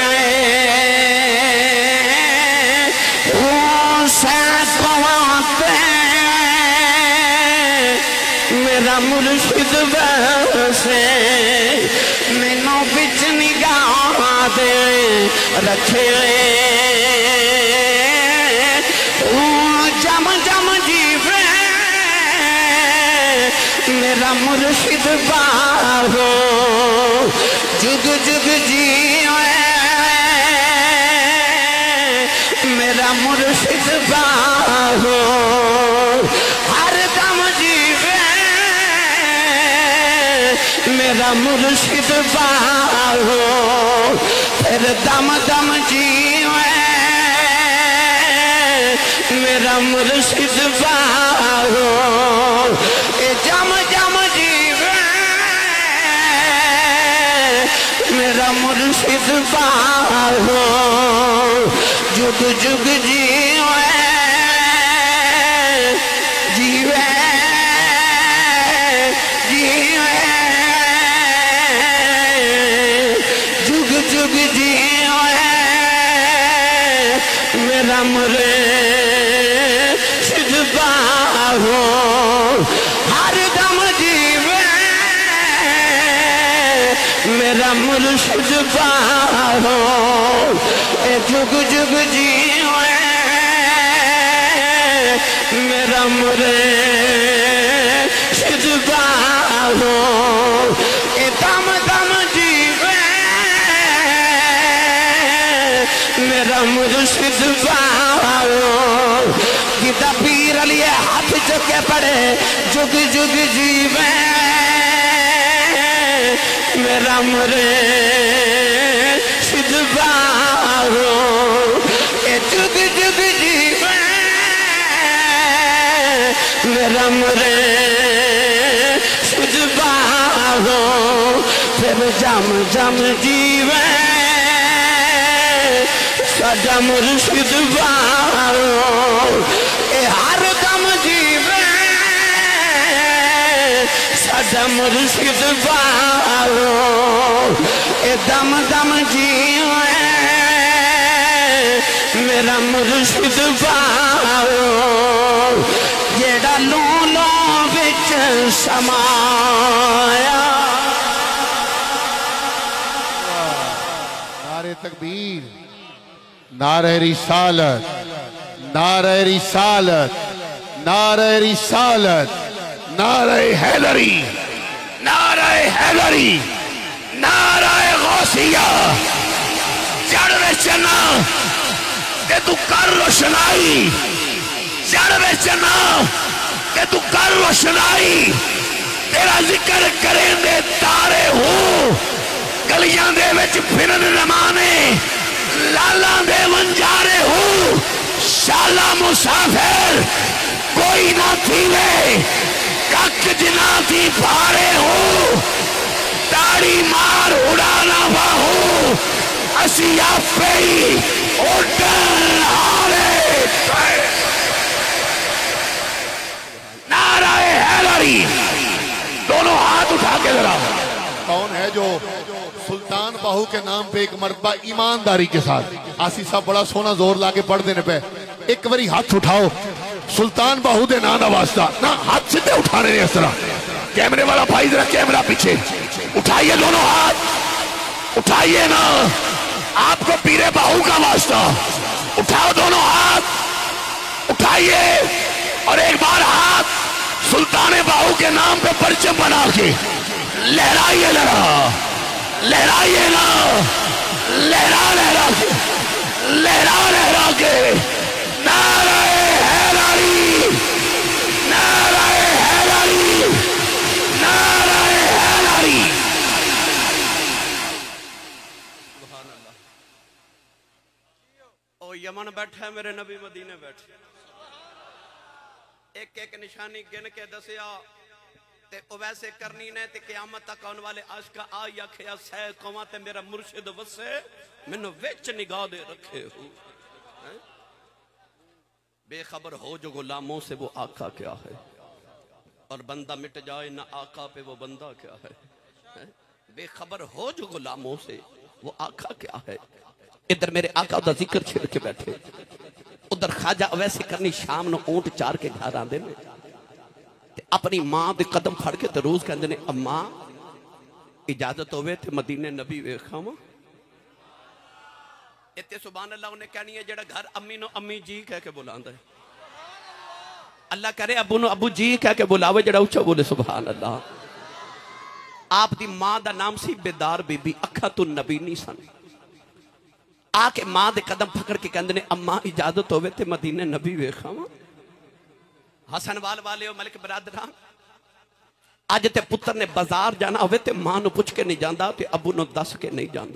ہوں سینکواتے میرا مرشد ویسے مینوں بچ نگاہ دے رکھے جم جم جیوے میرا مرشد باہو جگ جگ جیوے میرا مرشد باہو ہر دم جیوے میرا مرشد باہو پھر دم دم جیوے میرا مرشد باہو اے جم جم جیوے میرا مرشد باہو جگ جگ جیوے جیوے جیوے جگ جگ جیوے میرا مرشد باہو ہر دم جیوے میرا مرشد باہو اے جگ جگ جیوے میرا مرشد باہو اے دم دم جیوے میرا مرشد باہو گیتا پیر علی ہاتھ چکے پڑے جگ جگ جیوے میرا مرشد باہو اے جگ جگ جیوے میرا مرشد باہو پھر جم جم جیوے ساڈا مرشد باہو اے ہر دم جیوے ساڈا مرشد باہو اے دم دم جیوے میرا مرشد باہو جیڑا لوں لوں بچ سمایا نعرہ تکبیر نعرہ رسالت نعرہ رسالت نعرہ رسالت نعرہ حیدری نعرہ حیدری نعرہ غوثیہ جڑ وچنا کہ تو کر روشنائی جڑ وچنا کہ تو کر روشنائی تیرا ذکر کریں دے تارے ہو گلیاں دے وچ پھرن رمانے لالا دے منجارے ہو شالا مسافر کوئی نہ تھیلے کک جنا تھی پارے ہو تاڑی مار اڑانا باہو اسی آپ پہ ہی اٹھن آرے نعرہ حیدری دونوں ہاتھ اٹھا کے ذرا کون ہے جو سلطان باہو کے نام پہ ایک مرتبہ ایمانداری کے ساتھ آسی صاحب بڑا سونا زور لا کے پڑھ دینے پہ ایک باری ہاتھ اٹھاؤ سلطان باہو دے نا دا واسطہ نا ہاتھ سیدھے اٹھانے نہیں اس طرح کیمرے والا بھائی ذرا کیمرہ پیچھے اٹھائیے دونوں ہاتھ اٹھائیے نا آپ کو پیرے باہو کا واسطہ اٹھاؤ دونوں ہاتھ اٹھائیے اور ایک بار ہاتھ سلطان باہو کے نام پہ پرچم بنا کے لہرائیے لہرا لہرائیے نا لہرا لہرا کے لہرا لہرا کے نعرہ حیدری نعرہ حیدری نعرہ حیدری او یمن بیٹھا ہے میرے نبی مدینے بیٹھے ایک ایک نشانی گن کے دسیا تے او ویسے کرنی نے تے قیامت تک آن والے عاشقہ آیا کھیا سہ قوماں تے میرا مرشد وسے منو وچ نگاہ دے رکھے ہو بے خبر ہو جو غلاموں سے وہ آقا کیا ہے اور بندہ مٹ جائے نہ آقا پہ وہ بندہ کیا ہے بے خبر ہو جو غلاموں سے وہ آقا کیا ہے ادھر میرے آقا دا ذکر چھڑ کے بیٹھے ادھر خواجہ ویسے کرنی شام نو اونٹ چار کے گھر آن دے میں اپنی ماں دے قدم پھڑ کے روز کہندے نے اماں اجازت ہوئے تھے مدینے نبی ویکھاں اتے سبحان اللہ انہیں کہنی ہے جڑا گھر امی نو امی جی کہہ کے بلاندہ ہے اللہ کرے ابو نو ابو جی کہہ کے بلاوے جڑا اچھا بولے سبحان اللہ آپ دی ماں دا نام سی بیدار بی بی اکھا تو نبی نہیں سن آکے ماں دے قدم پھکڑ کے کہندے نے اماں اجازت ہوئے تھے مدینے نبی ویکھاں حسن وال والے و ملک برادران آج تے پتر نے بازار جانا ہوئے تے ماں نو پوچھ کے نہیں جاندہ تے ابو نو دس کے نہیں جاندہ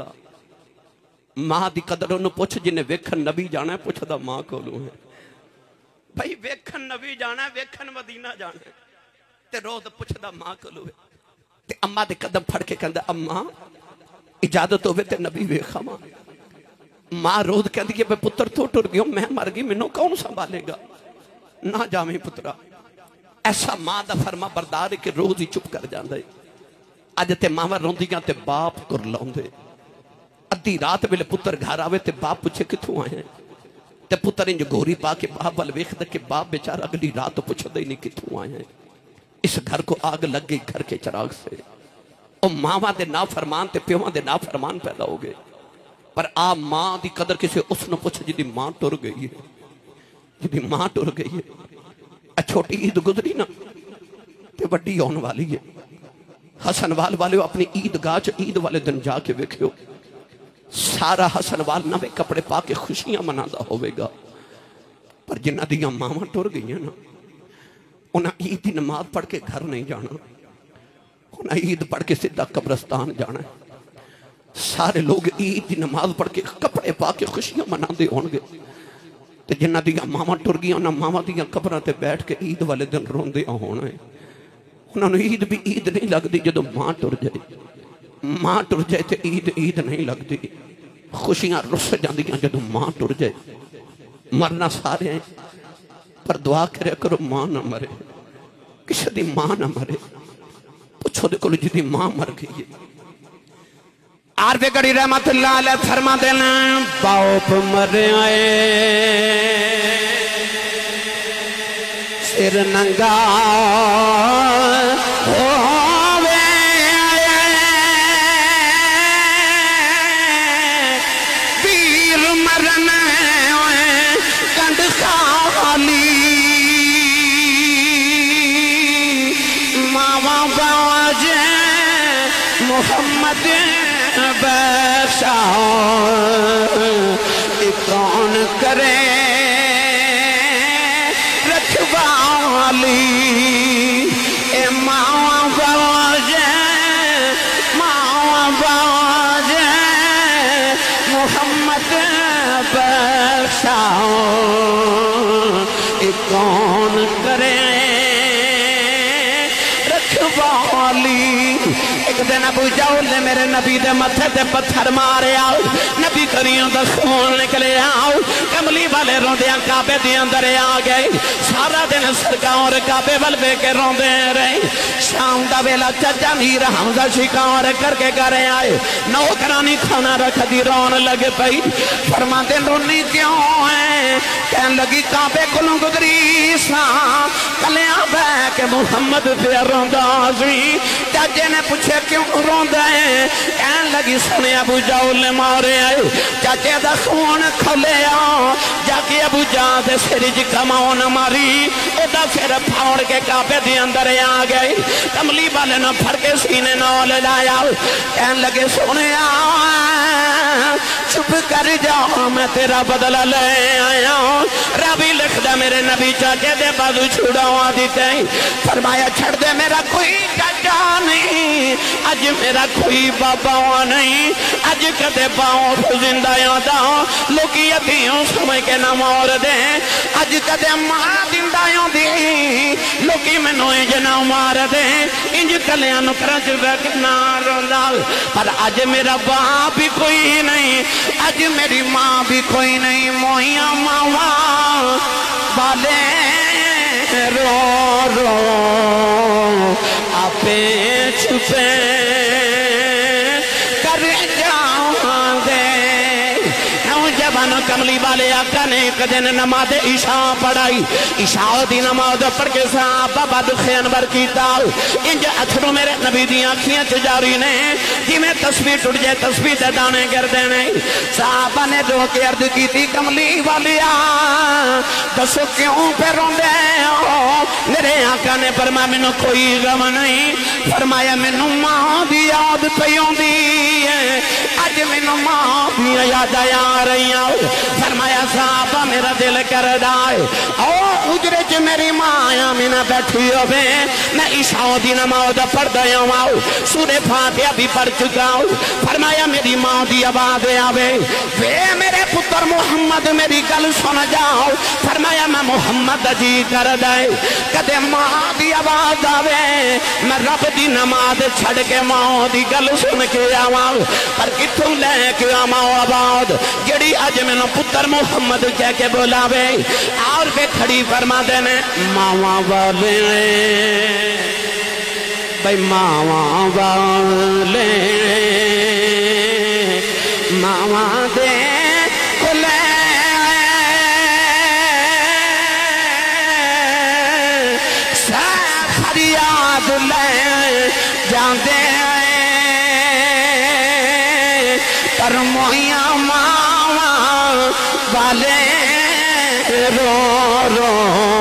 ماں دی قدر انہوں پوچھ جنہیں ویکھن نبی جانا ہے پوچھ دا ماں کو لوں ہے بھائی ویکھن نبی جانا ہے ویکھن مدینہ جانا ہے تے روز پوچھ دا ماں کو لوں ہے تے اماں دے قدم پھڑ کے کہندہ اماں اجازت ہوئے تے نبی ویکھا ماں ماں روز کہندی کہ بھئی پتر تو ٹر گیا میں مر گئی منوں کون سنبھالے گا نہ جامیں پترا ایسا ماں دا فرما بردار ہے کہ روز ہی چپ کر جاندہ ہے آج تے ماں روندیاں تے باپ کر لاؤندے ادھی رات ویلے پتر گھر آوے تے باپ پوچھے کتھوں آئے ہیں تے پتر انج گوری پا کے باپ وال ویکھدا کہ باپ بیچارہ اگلی رات تو پوچھدا ہی نہیں کتھوں آئے ہیں اس گھر کو آگ لگ گئی گھر کے چراغ سے اور ماں دے نافرمان تے پیواں دے نافرمان پیدا ہو گئے پر آ ماں دی قدر کسے اس نے پوچھ جدی ماں ٹر گئی ہے جدی ماں ٹر گئی ہے اے چھوٹی عید گزری نا تے بڑی آن والی ہے حسن وال والے اپنی عید گاہ چ عید والے دن جا کے ویکھیو سارا حسن وال نوے کپڑے پا کے خوشیاں منادا ہوئے گا پر جنہ دیاں ماما ٹر گئی ہیں نا انہاں عید دی نماز پڑھ کے گھر نہیں جانا انہاں عید پڑھ کے سیدھا قبرستان جانا ہے سارے لوگ عید دی نماز پڑھ کے کپڑے پا کے خوشیاں مناندے ہون گے تے جنہ دیاں ماما ٹر گئی انہاں ماما دیاں قبراں تے بیٹھ کے عید والے دن روندے ہونا ہے انہاں نے عید بھی عید نہیں لگدی جدوں ماں ٹر جائے ماں ٹر جائے تے عید عید نہیں لگدی خوشیاں رس جاندیاں جدوں ماں ٹر جائے مرنا سارے ہیں پر دعا کرے کرو ماں نہ مرے کسی دی ماں نہ مرے پوچھو دے کلو جدی ماں مر گئی ہے عارف گڑی رحمت اللہ علیہ فرما دینا باپ مر آئے سر ننگا ہووے ویر مرن گنڈ خالی ماوا باج محمد بخشا کون کرے رکھوالی اے ماں باج ماں باج محمد بخشا کون کرے رکھوالی ایک دن ابو جہل نے میرے نبی دے متھے تے پتھر مارے آؤ نبی کریم دا خون نکلے آؤ کملی والے روندیاں کعبے دے اندر آ گئے سارا دن سرکار کعبے ول وے کے روندے رہے شام دا ویلا چچا میر حمزہ شکار کر کے گھر آئے نوکرانی کھانا رکھ دی رون لگ پئی فرماتے رونی کیوں ہے کہن لگی کعبے کلوں گزری سا کلیاں بہ کے محمد پہ روندا سی چاچے نے پوچھے کیوں روندا ہے کہن لگی سنے ابو جہل نے مارے آئے چاچے دا خون کھلے آ جا کے ابو جہل دے سرج کماؤن ماری او دا سر پھاڑ کے کعبے دے اندر آ گئی کملی والے نہ پھڑ کے سینے نال لایا کہن لگے سنے آ چپ کر جاؤ میں تیرا بدلہ لے آیا ربی لکھ دے میرے نبی چاچے دے بازو چھڑاؤں دیتے ہیں فرمایا چھڑ دے میرا کوئی چاچا نہیں اج میرا کوئی بابا نہیں اج کدے باؤں تو زندہ یادا لوکی یتیوں سمجھ کے نہ مور دیں اج کدے ماں زندہ یادی لوکی میں نوئے جنا مار دیں انج کلیاں نکرج رکھنا روندا پر اج میرا باپ بھی کوئی نہیں اج میری ماں بھی کوئی نہیں موہیاں ماں والے رو رو آپے چھپے کر جاؤں دے جوان کملی والے آقا نے ایک دن نماز عشاء پڑھائی عشاء دی نماز پڑھ کے صحابہ بعد خیانور کیتا انج اتھروں میرے نبی دی آنکھیاں چجاری نے جی میں تسبیح ٹوٹ جائے تسبیح دے دانے کر دینے صحابہ نے رو کے عرض کی تھی کملی والی آ دسو کیوں پہ روندے ہو میرے آقا نے فرمایا میں نو کوئی غم نہیں فرمایا میں نو ماں دی یاد پیوں دی اج میں نو ماں دی یاد آیا رہی ہوں فرمایا صحابہ میرا دل کر دائے او اجرے چ میری ماں آیا میں نہ بیٹھی ہوئے میں عشاء دی نماز پڑھ دیا ہوں سورہ فاتحہ بھی پڑھ چکا ہوں فرمایا میری ماں دی آواز آوے وے میرے پتر محمد میری گل سن جاؤ فرمایا میں محمد جی کر دائے کدے ماں دی آواز آوے میں رب دی نماز چھڑ کے ماں دی گل سن کے آواں پر کتوں لے کے آواں آواز جڑی اج میں نو پتر محمد کہہ کے بلاوے اور پہ کھڑی فرما دینے ماواں والے بھئی ماواں والے ماواں دے کھلے سا فریاد لے جاندے پر موہیاں ماواں والے رو رو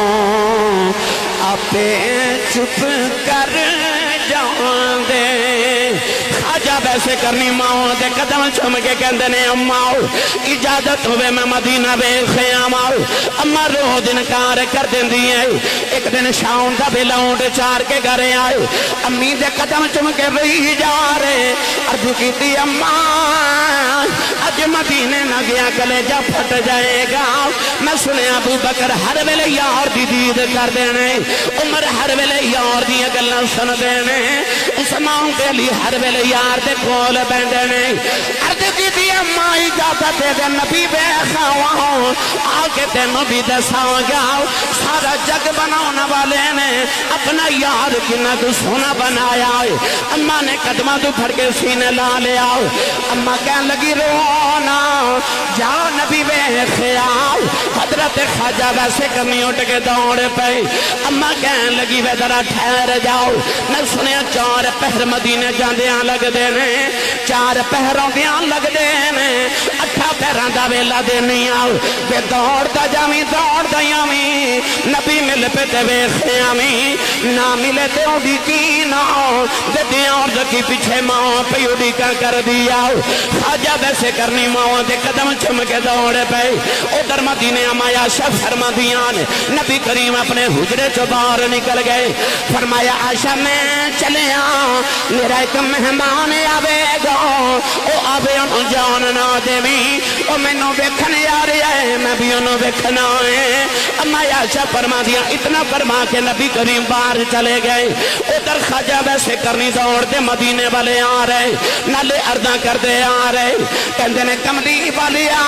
آپے چپ کر جاؤں دے خواجہ ویسے کرنی ماں دے قدم چم کے کہندے نے اماں اجازت ہوئے میں مدینہ بے خیام آؤ اماں رو دن کار کر دیں دیئے ایک دن شاؤں دا بھی لونڈ چار کے گھرے آئے امی دے قدم چم کے رہی جا رہے عرض کی تھی اماں اج مدینے نہ گیا کلے جا پھٹ جائے گا میں سنے ابو بکر ہر ویلے یار دی دید کر دینے عمر ہر ویلے یار دی گلہ سن دینے عثمان کے لیے ہر ویلے یار دے کول بیندنے عرض کی دی اماں اجازت دے نبی بے خواہوں آگے تینوں بھی دساؤں گا سارا جگ بناؤنا والے نے اپنا یار کی نہ تو سونا بنایا اماں نے قدمہ تو پھڑ کے سینے لا لے آؤ اماں کہن لگی رونا جاؤ نبی بے خیال حضرت خواجہ ویسے کمی اٹھ کے دوڑ پہ اماں کہن لگی وے ذرا ٹھہر جاؤ میں سنیا چار پہر مدینے جاندیاں لگ دینے چار پہروں دیاں لگ دینے اٹھا پہران دا ویلا دینی آؤ بے دوڑ دا جامی دوڑ دا یامی نبی مل پہ تے بے خیامی نہ ملے تے ہوں دی کی ناؤ دے دیاں اور دکی پیچھے ماں پہ یوڈی کا کر دیا خواجہ ویسے کرنی ماں دے قدم چم کے دوڑے پہ ادھر مدینے امایا شف فرما دیان نبی کریم اپنے حجرے چو باہر نکل گئے فرمایا عائشہ میں چلے آؤں میرا ایک مہمان مہمان آوے گا او آوے انہوں جان نہ دیوی او میں نو بیکھنے آ رہا ہے میں بھی انہوں بیکھنا ہے اما عائشہ فرما دیا اتنا فرما کے نبی کریم باہر چلے گئے ادھر خواجہ ویسے کرنی دوڑ دے مدینے والے آ رہے نالے ارداں کر دے آ رہے کہندے نے کملی والے آ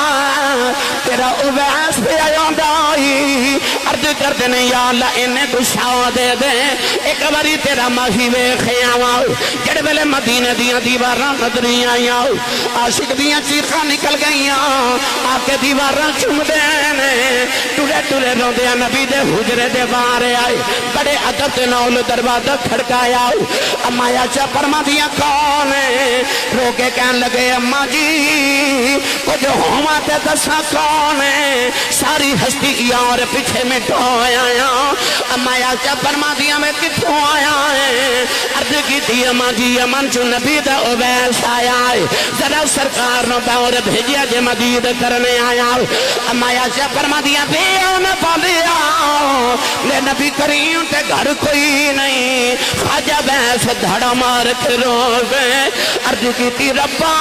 تیرا اویس پہ آیاں دائی عرض کر دے نے یا اللہ انہیں تو شاہ دے دے ایک باری تیرا ماہی وے خیاں جڑ ویلے مدینے دیاں دیواراں نظری آیاں عاشق دیاں چیخاں نکل گئیاں آکے دیواراں چم دینے ٹورے ٹورے رو دیا نبی دے حجرے دے بارے آئے بڑے عدب تے نول دروازہ کھڑکایا اما عائشہ فرما دیا کون ہے رو کے کہن لگے اما جی کچھ ہوما تے دسا کون ہے ساری ہستی یار پیچھے میں ٹھویا اما عائشہ فرما دیا میں کتھوں آیا ہے عرض کی تھی اما جی امن چو نبی دا اویس آیا ہے ذرا سرکار نو دور بھیجیا جے مدید کرنے آیا اما عائشہ فرما دیا بے آنے پالیا لے نبی کریم تے گھر کوئی نہیں خواجہ بیس دھڑا مار کے روزے عرض کی تھی ربا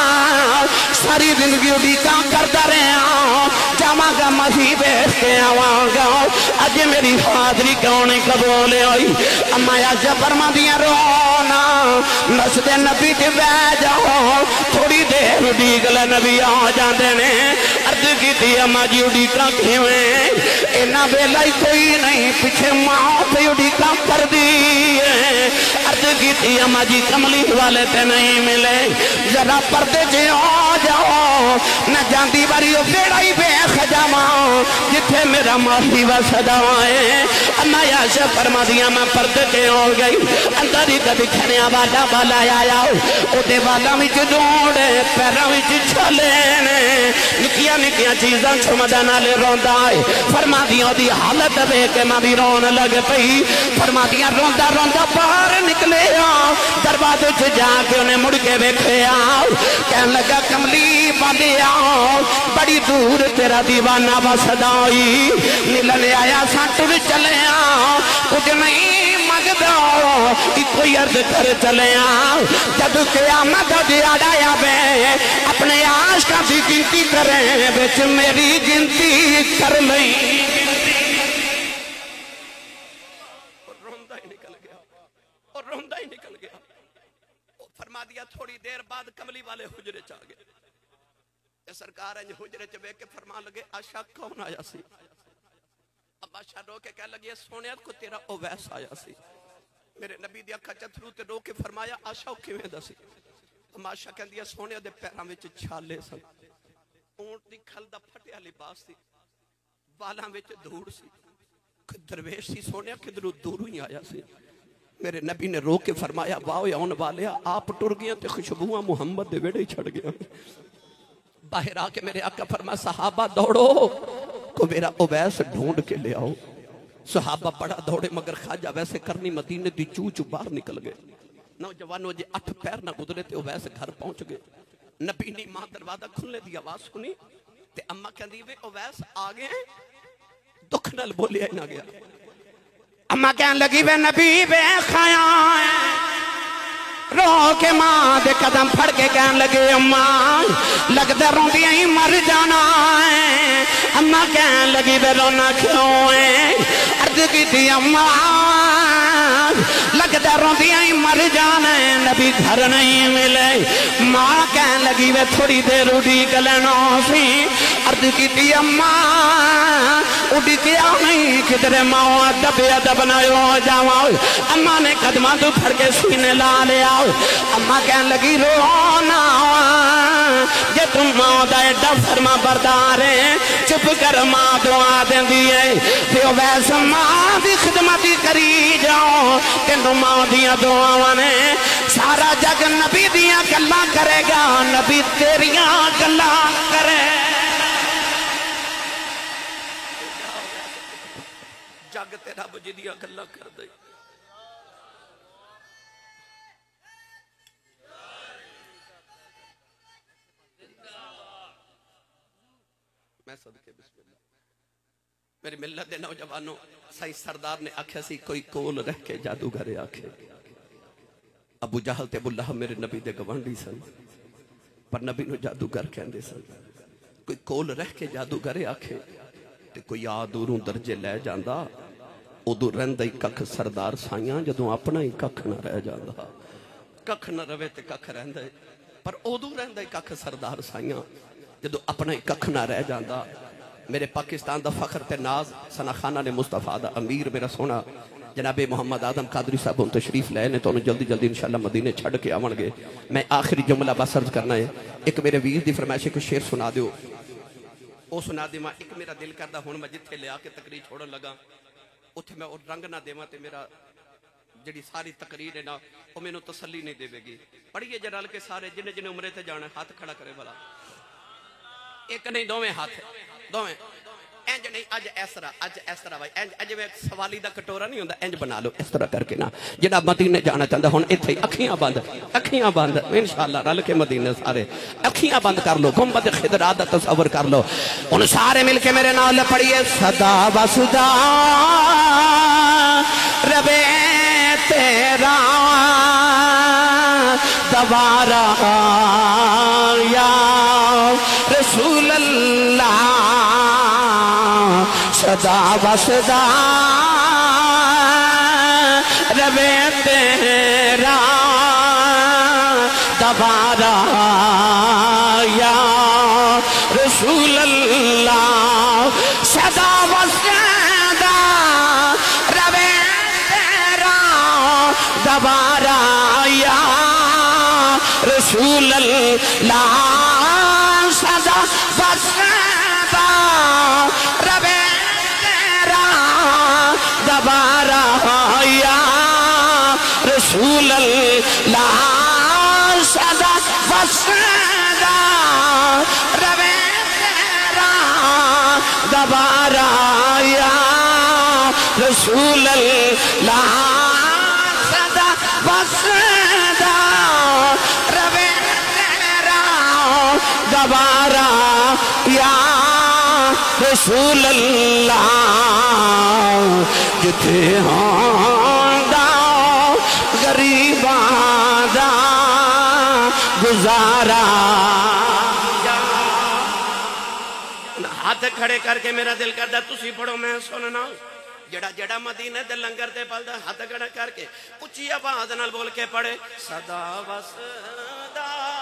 ساری زندگی بھی کام کرتا رہا جامع کا مسیح بیس کے آواں گا اج میری حاضری کون قبول ہوئی اما عائشہ فرما دیا رونا نسد نبی کے بے جاؤ تھوڑی دیر ڈیگل نبی آ جاندے نے عرض کی تھی اما جی ڈیگا کھیویں اینا بیلائی کوئی نہیں پیچھے ماں پہ ڈیگا کر دی عرض کی تھی اما جی کملی والے تے نہیں ملے ذرا پردے جے آ جاؤ نہ جاندی باری بیڑائی بے خجاماں جتھے میرا ماہی و صداوائے اما عائشہ فرما دیا میں پردے جے ہو گئی اندر ہی کبھی کھنیا والا والا آیا او دے والا میں جو ڈوڑے پیرا میں جو چھلے نے نکیا نکیا چیزاں چھمدہ نالے روندہ آئے فرما دیا دی حالت بے کے ماں بھی رون لگ پئی فرما دیا روندہ روندہ باہر نکلے آؤ دروازے سے جا کے انہیں مڑ کے بیٹھے آؤ کہنے لگا کملی باندے آؤ بڑی دور تیرا دیوانہ بسدائی ملنے آیا سانٹر چلے آؤ کچھ نہیں مگدہ کوئی عرض کر چلے آؤ جب قیامت دیاڑا یا بے اپنے عاشقاں کی گنتی کریں بچ میری گنتی کر لیں اور روندہ ہی نکل گیا اور روندہ ہی نکل گیا فرما دیا تھوڑی دیر بعد کملی والے حجرے چاہ گئے سرکار انج حجرے چبے کے فرما لگے آشا کون آیا سی اب آشا رو کے کہہ لگے سونیت کو تیرا اویس آیا سی میرے نبی دیا کھا چترو تے رو کے فرمایا آشا کیویں دا سی اب آشا کہہ دیا سونیت دے پیران وچ چھالے سن اونٹ دی کھل دا پھٹیا لباس سی بالاں وچ دھوڑ سی درویش سی سونیت کدھرو دورو ہی آیا سی میرے نبی نے رو کے فرمایا واؤ یا ان والیا آپ ٹر گیا تے خوشبوواں محمد دے ویڑے ہی چھڑ گیا باہر آ کے میرے آقا فرما صحابہ دوڑو کو میرا اویس ڈھونڈ کے لے آؤ صحابہ بڑا دوڑے مگر خواجہ ویسے کرنی مدینے دی چو چو باہر نکل گئے نوجوانوں جے اٹھ پیر نہ گزرے تے اویس گھر پہنچ گئے نبی نے ماں دروازہ کھلنے دی آواز سنی تے اماں کہندی وے اویس آگے ہیں دکھ نال بولیا ہی نہ گیا اماں کہن لگی وے نبی وے خیاں رو کے ماں دے قدم پھڑ کے کہن لگے اماں لگتے روندیاں ہی مر جانا ہے اماں کہن لگی وے رونا کیوں ہے عرض کی تھی اماں لگتے روندیاں ہی مر جانا ہے نبی گھر نہیں ملے ماں کہن لگی وے تھوڑی دیر اڑی گلنو سی عرض کی تھی اماں اڑی کیا نہیں کدھر ماں ادب ادب نہ ہو جاؤ اماں نے قدمہ تو پھڑ کے سینے لا لیا اماں کہن لگی رونا جے تم ماں دا ایڈا فرما بردار ہے چپ کر ماں دعا دیں دیئے پیو ویس ماں دی خدمتی کری جاؤ تینو ماں دیا دعا نے سارا جگ نبی دیا گلا کرے گا نبی تیریاں گلا کرے جگ تیرا بجی دیا گلا کر دے میں صدقے بسم اللہ میری ملت دے نوجوانوں سائیں سردار نے آکھیا سی کوئی کول رہ کے جادوگر آکھے ابو جہل تے ابو لہب میرے نبی دے گوانڈی سن، پر نبی نو جادوگر کہندے سن۔ کوئی کول رہ کے جادوگر آکھے تے کوئی آدوروں درجے لے جاندہ، ادو رہندہ ہی ککھ سردار سائیاں، جدوں اپنا ہی ککھ نہ رہ جاندہ۔ ککھ نہ روے تے ککھ رہندہ ہے، پر ادو رہندہ ہی ککھ سردار سائیاں، جدوں اپنا ہی ککھ نہ رہ جاندہ۔ میرے پاکستان دا فخر تے ناز سنا خانہ نے مصطفیٰ دا امیر میرا سونا جناب محمد آدم قادری صاحب ان تشریف لائے نے، تو انہوں جلدی جلدی انشاءاللہ مدینے چھڑ کے آون گے۔ میں آخری جملہ بس عرض کرنا ہے، ایک میرے ویر دی فرمائش ہے کہ شعر سنا دیو، او سنا دے ماں ایک میرا دل کردہ ہون میں جتھے لے آکے تقریر چھوڑن لگا، اتھے میں اور رنگ نہ دے ماں تے میرا جڑی ساری تقریر ہے نا وہ میں نو تسلی نہیں دے گی۔ پڑھئے جنال کے سارے جنہیں جنہیں عمرے تے جانا ہاتھ کھڑا کرے بلا، ایک نہیں دوویں ہاتھ دوویں انج نہیں اج اس طرح اج اس طرح بھائی انج اج میں سوالی دا کٹورا نہیں ہوندا، انج بنا لو اس طرح کر کے نا۔ جناب مدینے جانا چاہتا ہن ایتھے اکھیاں بند اکھیاں بند انشاءاللہ رل کے مدینے سارے اکھیاں بند کر لو، گنبد خضرا دا تصور کر لو، ان سارے مل کے میرے نال پڑھیے صدا وسدا ربے تیرا دوبارہ یا رسول اللہ صدا وسدا ربے تیرا دوبارہ یا رسول اللہ صدا وسدا ربے تیرا دوبارہ یا رسول اللہ صدا وسدا ربے دوبارہ یا رسول اللہ صدا وسدا ربے تیرا دوبارہ یا رسول اللہ صدا وسدا ربے تیرا دوبارہ یا رسول اللہ جتھے ہوندا غریباں دا گزارا۔ ہاتھ کھڑے کر کے میرا دل کردا تسی پڑھو میں سننا، جڑا جڑا مدینے دے لنگر تے پلدا ہاتھ کھڑا کر کے اچھی آواز نال بول کے پڑھے صدا وسدا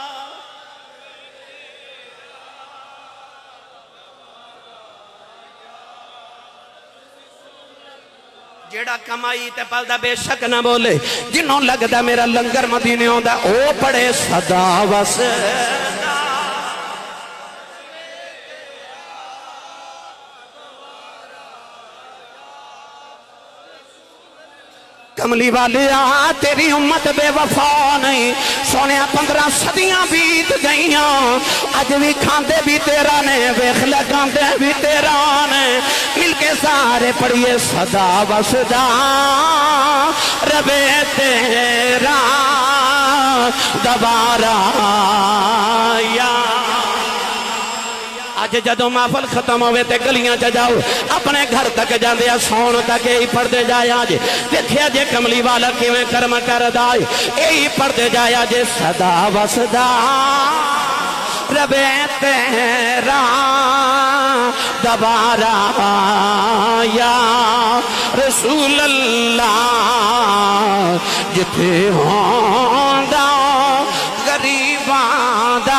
جیڑا کمائی تے پلدا بے شک نہ بولے، جنہوں لگدا میرا لنگر مدینے ہوندا او پڑھے صدا وسدا کملی والیا تیری امت بے وفا نہیں، سونے پندرہ صدیاں بیت گئیاں، اج بھی کھاندے بھی تیرا نے ویکھ لگاندے بھی تیرا نے، مل کے سارے پڑھیے صدا وسدا ربے تیرا دوبارہ یا۔ آج جدو محفل ختم ہوئے تے گلیاں چا جاؤ اپنے گھر تک جاندے سون تک یہی پڑھتے جایا جے، دیکھیا جے کملی والا کیویں کرم کر دائے، یہی پڑھتے جایا جے صدا وسدا ربے تیرا دوبارہ یا رسول اللہ جتھے ہوندا غریباں دا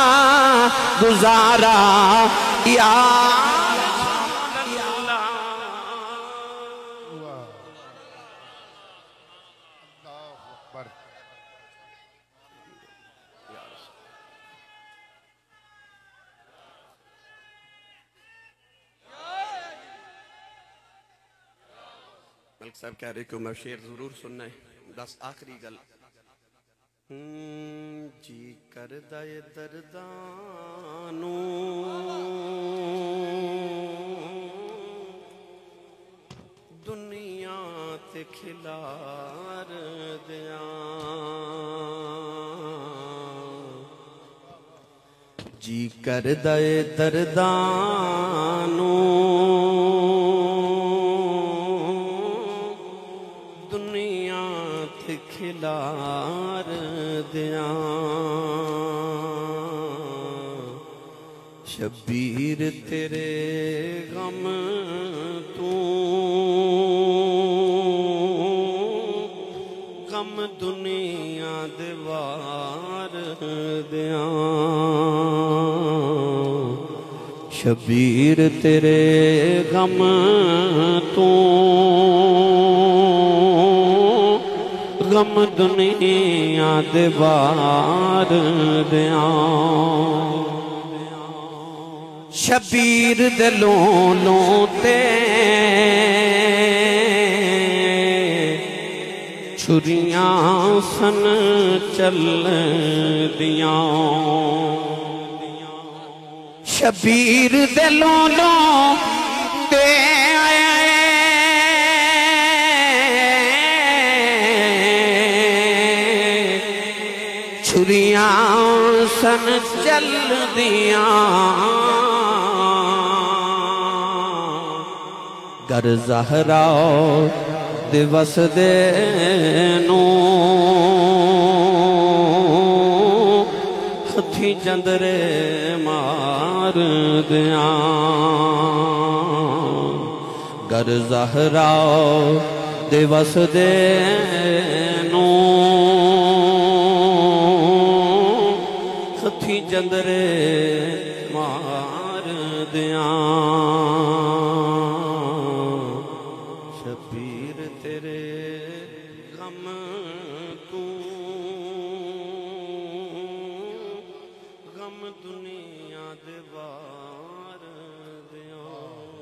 گزارا یا ملک صاحب کہہ رہے کہ میں شعر ضرور سننا ہے، بس آخری گل جی کردہ دردانو دنیا تے کھلار دیاں، جی کردہ دردانو دنیا تے کھلار شبیر تیرے غم تو غم دنیا دیوار دیاں شبیر تیرے غم تو غم دنیا دیوار دیاں شبیر دلوں لوں تے چھریاں سن چل دیاں شبیر دلوں لوں تے چھریاں سن چل دیاں گر زہرا دیوس دینو ہتھی جندرے مار دیاں گر زہرا دیوس دینو ہتھی جندرے مار دیاں شبیر تیرے غم تو غم دنیا دیوار دیاں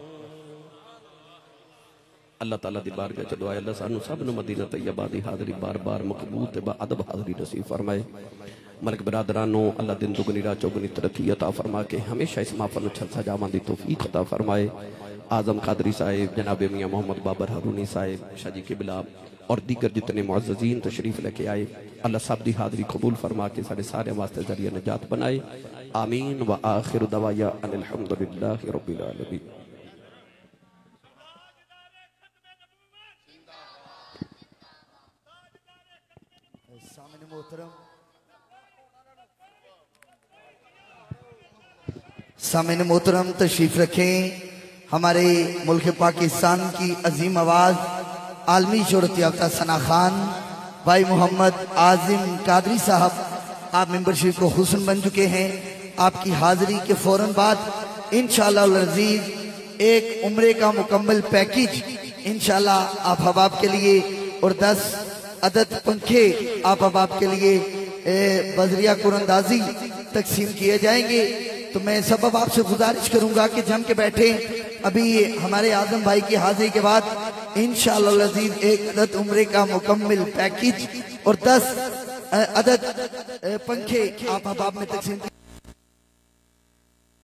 اللہ تعالیٰ دی بارگاہ چ دعا ہے اللہ سانو سب نو مدینہ طیبہ دی حاضری بار بار مقبول تے با ادب حاضری نصیب فرمائے ملک برادرانو اللہ دن دگنی رات چوگنی ترقی عطا فرما کے ہمیشہ اس محفل نو چھل سجاواں دی توفیق عطا فرمائے اعظم قادری صاحب جناب میاں محمد بابر ہارونی صاحب شاہ جی قبلہ اور دیگر جتنے معززین تشریف لے کے آئے اللہ سب دی حاضری قبول فرما کے سارے سارے واسطے ذریعہ نجات بنائے آمین و آخر دعوایا ان الحمدللہ رب العالمین سامن محترم سامن محترم تشریف رکھیں ہمارے ملک پاکستان کی عظیم آواز عالمی شہرت یافتہ ثنا خان بھائی محمد عاظم قادری صاحب آپ ممبر شریف کو حسن بن چکے ہیں آپ کی حاضری کے فوراً بعد انشاءاللہ العزیز ایک عمرے کا مکمل پیکیج انشاءاللہ آپ حباب کے لیے اور دس عدد پنکھے آپ حباب کے لیے بذریعہ قرآندازی تقسیم کیے جائیں گے تو میں سبب آپ سے گزارش کروں گا کہ جم کے بیٹھیں ابھی ہمارے اعظم بھائی کی حاضری کے بعد انشاءاللہ العزیز ایک عدد عمرے کا مکمل پیکیج اور دس عدد پنکھے آپ حباب میں تقسیم